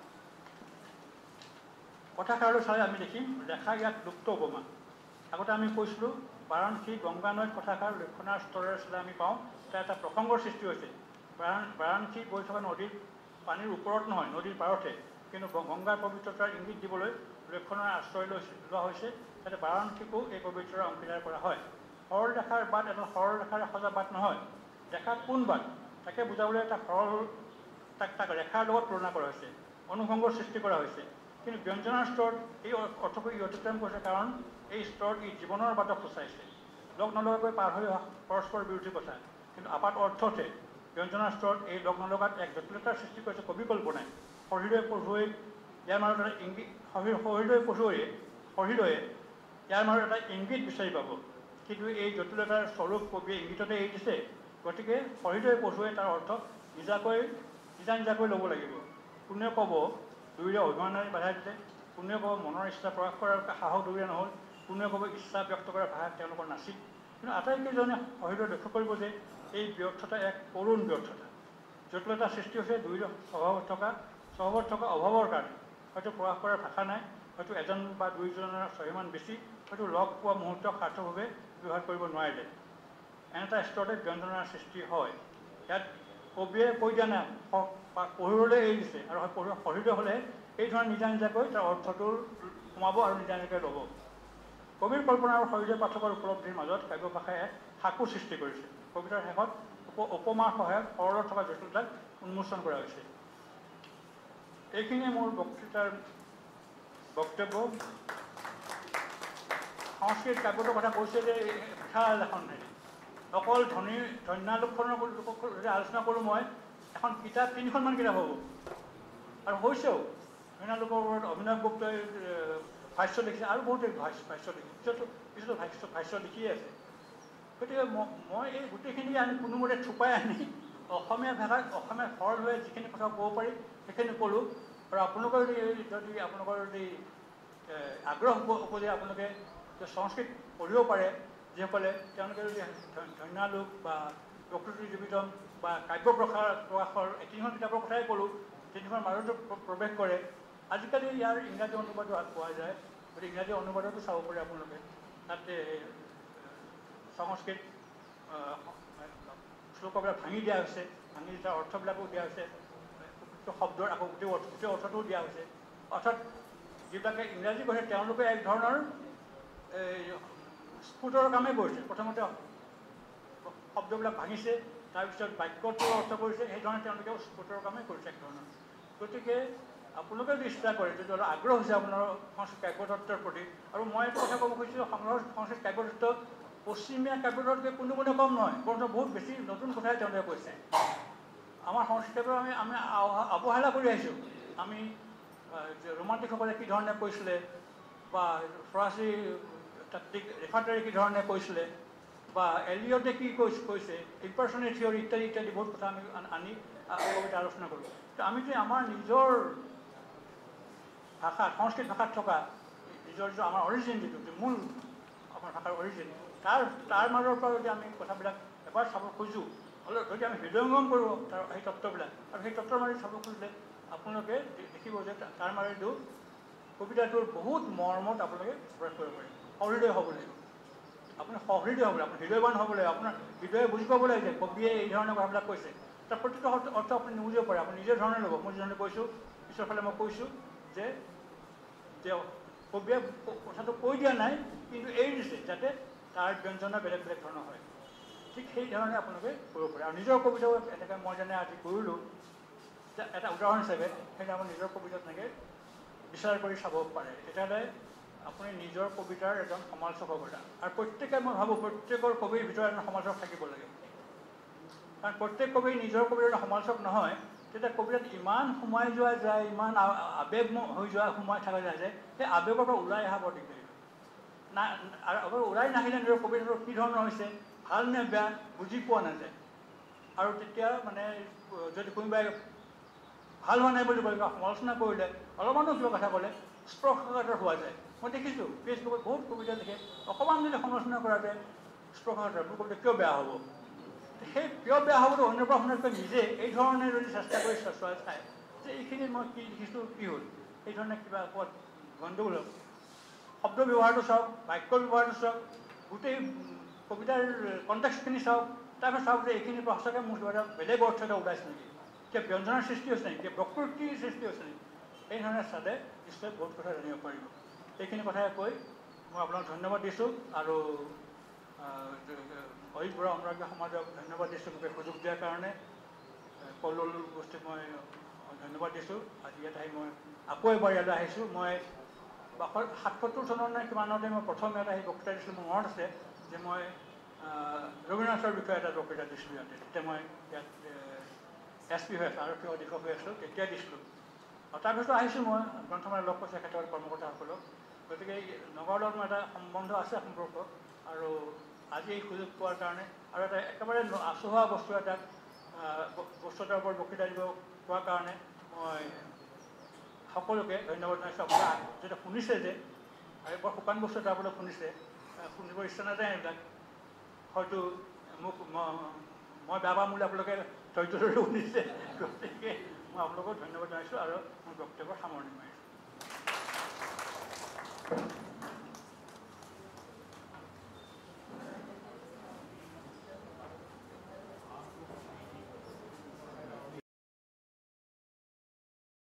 কথাষাৰলৈ চালে আমি দেখিম ৰেখা ইয়াত লুপ্ত উপমা। আগতে আমি কৈছিলোঁ বাৰাণসী গংগা নৈত কথাষাৰ লক্ষণাৰ স্তৰেৰে চালে আমি পাওঁ তাৰ এটা প্ৰসংগৰ সৃষ্টি হৈছে। বাৰাণসী বৈ থকা নদীৰ পানীৰ ওপৰত নহয়, নদীৰ পাৰতে, কিন্তু গংগাৰ পবিত্ৰতাৰ ইংগিত দিবলৈ লক্ষণাৰ আশ্ৰয় লোৱা হৈছে, যাতে বাৰাণসীকো এই পবিত্ৰতাৰ অংশীদাৰ কৰা হয়। সৰল ৰেখাৰ বাট এটা সৰল ৰেখাৰে সজা বাট নহয়, ৰেখা কোন বাট তাকে বুজাবলৈ এটা সৰল তাক ৰেখাৰ লগত তুলনা কৰা হৈছে, অনুভংগৰ সৃষ্টি কৰা হৈছে। কিন্তু ব্যঞ্জনাৰ স্তৰত এই অৰ্থটো ই অতিক্ৰম কৰিছে, কাৰণ এই স্তৰত ই জীৱনৰ বাটক সূচাইছে। লগ নলগাকৈ পাৰ হৈ অহা পৰস্পৰ বিৰোধী কথা, কিন্তু আপাত অৰ্থতে ব্যঞ্জনাৰ স্তৰত এই লগ নলগাত এক জটিলতাৰ সৃষ্টি কৰিছে কবি কল্পনাই। শৰীৰে পঢ়ুৱৈ ইয়াৰ মাজত এটা ইংগিত, শৰীৰৰে পঢ়ুৱৈয়ে ইয়াৰ মাজত এটা ইংগিত বিচাৰি পাব, কিন্তু এই জটিলতাৰ স্বৰূপ কবিয়ে ইংগিততে এৰি দিছে। গতিকে শৰীৰে পঢ়ুৱৈয়ে তাৰ অৰ্থ নিজা নিজাকৈ ল'ব লাগিব। কোনে ক'ব দুয়োৰে অভিমানেৰে বাধা দিলে, কোনে ক'ব মনৰ ইচ্ছা প্ৰকাশ কৰাৰ সাহস দুয়োৰে নহ'ল, কোনে ক'ব ইচ্ছা ব্যক্ত কৰাৰ ভাষা তেওঁলোকৰ নাছিল। কিন্তু আটাইকেইজনে শৰীৰে লক্ষ্য কৰিব যে এই ব্যৰ্থতা এক কৰুণ ব্যৰ্থতা। জটিলতাৰ সৃষ্টি হৈছে দুয়োৰে স্বভাৱত থকা অভাৱৰ কাৰণে। হয়তো প্ৰকাশ কৰাৰ ভাষা নাই, হয়তো এজন বা দুয়োজনৰ স্বাভিমান বেছি, হয়তো লগ পোৱা মুহূৰ্তক সাৰ্থকভাৱে ব্যৱহাৰ কৰিব নোৱাৰিলে। এনে এটা স্তৰতে ব্যঞ্জনাৰ সৃষ্টি হয়। ইয়াত কবিয়ে কৈ দিয়া নাই, পঢ়িবলৈ এৰি দিছে, আৰু পঢ়িবলৈ হ'লে এই ধৰণে নিজাকৈ তাৰ অৰ্থটো সোমাব আৰু নিজাকৈ ল'ব। কবিৰ কল্পনা আৰু শৰীৰে পাঠকৰ উপলব্ধিৰ মাজত কাব্য ভাষাই এক সাঁকো সৃষ্টি কৰিছে। কবিতাৰ শেষত উপমাৰ সহায়ত সৰলত থকা জটিলতাক উন্মোচন কৰা হৈছে। এইখিনিয়ে মোৰ বক্তব্য। সংস্কৃত কাব্যটোৰ কথা কৈছে যে বিশাল এখন হেৰি, অকল ধন্যালোকনৰ যদি আলোচনা কৰোঁ মই, এখন কিতাপ 3খনমান কিতাপ হ'ব, আৰু হৈছেও। ধন্যালোকৰ ওপৰত অভিনৱ গুপ্তই ভাষ্য লিখিছে, আৰু বহুতে ভাষ্য লিখিছে, পিছতো ভাষ্য লিখিয়ে আছে। গতিকে মই এই গোটেইখিনি আনি কোনোমতে থোপাই আনি অসমীয়া ভাষাত অসমীয়া সৰলভাৱে যিখিনি কথা ক'ব পাৰি সেইখিনি ক'লোঁ। আৰু আপোনালোকৰ যদি আপোনালোকৰ যদি আগ্ৰহ উপজে আপোনালোকে সংস্কৃত পঢ়িব পাৰে, যিসকলে তেওঁলোকে যদি ধন্যালোক বা প্ৰকৃতি জীৱিতম বা কাব্য প্ৰকাশৰ এই 3খন কিতাপৰ কথাই ক'লোঁ, 3খন মাজতো প্ৰৱেশ কৰে। আজিকালি ইয়াৰ ইংৰাজী অনুবাদো পোৱা যায়, গতিকে ইংৰাজী অনুবাদতো চাব পাৰে আপোনালোকে। তাতে সংস্কৃত শ্লোকবিলাক ভাঙি দিয়া হৈছে, ভাঙি তাৰ অৰ্থবিলাকো দিয়া হৈছে, শব্দৰ আকৌ গোটেই অৰ্থটোও দিয়া হৈছে। অৰ্থাৎ যিবিলাকে ইংৰাজী পঢ়ে তেওঁলোকে এক ধৰণৰ স্ফুটৰ কামেই কৰিছে। প্ৰথমতে শব্দবিলাক ভাঙিছে, তাৰপিছত বাক্যটোৰ অৰ্থ কৰিছে, সেইধৰণে তেওঁলোকেও স্ফুটৰ কামেই কৰিছে এক ধৰণৰ। গতিকে আপোনালোকে যদি ইচ্ছা কৰে, যদি অলপ আগ্ৰহ হৈছে আপোনাৰ সংস্কৃত কাব্যতত্ত্বৰ প্ৰতি, আৰু মই এইটো কথা ক'ব খুজিছোঁ, সংস্কৃত কাব্যতত্ত্ব পশ্চিমীয়া কাব্যতত্ত্বতকৈ কোনো কম নহয়, বৰঞ্চ বহুত বেছি নতুন কথাই তেওঁলোকে কৈছে। আমাৰ সংস্কৃত কাব্য আমি অৱহেলা কৰি আহিছোঁ। আমি ৰোমান্টিকসকলে কি ধৰণে কৈছিলে, বা ফৰাচী তাত্ত্বিক ৰেফাৰ্টাৰী কি ধৰণে কৈছিলে, বা এলিয়টে কি কৈছে, ইম্পাৰ্চনেট থিয়ৰী ইত্যাদি ইত্যাদি বহুত কথা আমি আনি কবিতা আলোচনা কৰোঁ। আমি যে আমাৰ নিজৰ ভাষাত, সংস্কৃত ভাষাত থকা নিজৰ আমাৰ অৰিজিন, যিটো মূল আমাৰ ভাষাৰ অৰিজিন, তাৰ মাজৰ পৰা যদি আমি কথাবিলাক এবাৰ চাব খোজোঁ, যদি আমি হৃদয়ংগম কৰোঁ সেই তত্ত্ববিলাক, আৰু সেই তত্ত্বৰ মাজত চাব খুজিলে আপোনালোকে দেখিব যে তাৰ মাজতো কবিতাটোৰ বহুত মৰ্মত আপোনালোকে প্ৰকাশ কৰিব পাৰে। সহৃদয় হ'ব লাগিব, আপুনি সহৃদয় হ'ব লাগিব, আপুনি হৃদয়ৱান হ'ব লাগিব, আপোনাৰ হৃদয়ে বুজি পাব লাগে যে কবিয়ে এই ধৰণে কথাবিলাক কৈছে। তাৰ প্ৰতিটো অৰ্থ আপুনি নুবুজিব পাৰে, আপুনি নিজৰ ধৰণে ল'ব। মই যিধৰণে কৈছোঁ, পিছৰ ফালে মই কৈছোঁ যে কবিয়ে কথাটো কৈ দিয়া নাই, কিন্তু এৰি দিছে যাতে তাৰ ব্যঞ্জনা বেলেগ বেলেগ ধৰণৰ হয়। ঠিক সেইধৰণে আপোনালোকে কৰিব পাৰে। আৰু নিজৰ কবিতাও এনেকৈ মই যেনে আজি কৰিলোঁ, এটা উদাহৰণ হিচাপে সেইটো আমাৰ নিজৰ কবিতা তেনেকৈ বিচাৰ কৰি চাব পাৰে। তেতিয়াহ'লে আপুনি নিজৰ কবিতাৰ এজন সমালোচক হ'ব পাৰে। আৰু প্ৰত্যেকে মই ভাবোঁ প্ৰত্যেকৰ কবিৰ ভিতৰত এজন সমালোচক থাকিব লাগে। কাৰণ প্ৰত্যেক কবি নিজৰ কবিৰ এজন সমালোচক নহয়, তেতিয়া কবিতাত ইমান সোমাই যোৱা যায়, ইমান আৱেগ হৈ যোৱা সোমাই থকা যায় যে সেই আৱেগৰ পৰা ওলাই অহা বৰ দিগদাৰী না। আৰু ওলাই নাহিলে নিজৰ কবিতাটো কি ধৰণৰ হৈছে, ভাল নে বেয়া বুজি পোৱা নাযায়। আৰু তেতিয়া মানে যদি কোনোবাই ভাল হোৱা নাই বুলি কয় বা সমালোচনা কৰিলে, অলপমানো কিবা কথা ক'লে স্পৰ্শকাতৰ হোৱা যায়। মই দেখিছোঁ ফেচবুকত বহুত কবিতা লিখে, অকণমান যদি সমালোচনা কৰা যায় স্পৰ্শকাতৰ, মোৰ কবিতা কিয় বেয়া হ'ব। সেই কিয় বেয়া হ'বতো অন্যৰ পৰা শুনাতকৈ নিজে এই ধৰণে যদি চেষ্টা কৰি চোৱা চায় যে এইখিনিত মই কি লিখিছোঁ কি হ'ল, সেইধৰণে কিবা ক'ত গণ্ডগোল হ'ল। শব্দ ব্যৱহাৰটো চাওক, বাক্যৰ ব্যৱহাৰটো চাওক, গোটেই কবিতাৰ কণ্টেক্সটখিনি চাওক, তাৰপিছত চাওক যে এইখিনিৰ পৰা সঁচাকৈ মোৰ কিবা এটা বেলেগ অৰ্থ এটা ওলাইছে নেকি, কিবা ব্যঞ্জনাৰ সৃষ্টি হৈছে নেকি, কিবা প্ৰকৃতিৰ সৃষ্টি হৈছে নেকি। এই ধৰণে চালে নিশ্চয় বহুত কথা জানিব পাৰিব। এইখিনি কথাই কৈ মই আপোনাক ধন্যবাদ দিছোঁ। আৰু অহিত বৰা অনুৰাগী সমাজক ধন্যবাদ দিছোঁ মোক সুযোগ দিয়াৰ কাৰণে। কল্লোল গোষ্ঠীক মই ধন্যবাদ দিছোঁ। আজি ইয়াত আহি মই আকৌ এবাৰ ইয়ালৈ আহিছোঁ। মই ৭৭ চনৰ নে কিমানতে মই প্ৰথম ইয়াত আহি বক্তৃতা দিছিলোঁ। মোৰ মনত আছে যে মই ৰবীন্দ্ৰনাথৰ বিষয়ে এটা বক্তৃতা দিছিলোঁ ইয়াতে। তেতিয়া মই ইয়াত SP হৈ আছোঁ, আৰক্ষী অধীক্ষক হৈ আছোঁ, তেতিয়া দিছিলোঁ। আৰু তাৰপিছত আহিছোঁ মই গ্ৰন্থমেলা লগ পাইছোঁ একেটা কৰ্মকৰ্তাসকলক। গতিকে এই নগাঁৱৰ লগত মোৰ এটা সম্বন্ধ আছে, সম্পৰ্ক। আৰু আজি এই সুযোগ পোৱাৰ কাৰণে আৰু এটা একেবাৰে আচহুৱা বস্তু এটাৰ ওপৰত বক্তৃতা দিব পোৱাৰ কাৰণে মই সকলোকে ধন্যবাদ জনাইছোঁ। আপোনালোকে যেতিয়া শুনিছে যে আৰু বৰ শুকান বস্তু এটা আপোনালোকে শুনিছে, শুনিব ইচ্ছা নাযায় এইবিলাক। হয়তো মোক মই বেয়া পাম বুলি আপোনালোকে ধৈৰ্য ধৰি শুনিছে। গতিকে মই আপোনালোকক ধন্যবাদ জনাইছোঁ আৰু মোৰ বক্তব্য সামৰণি মাৰিছোঁ।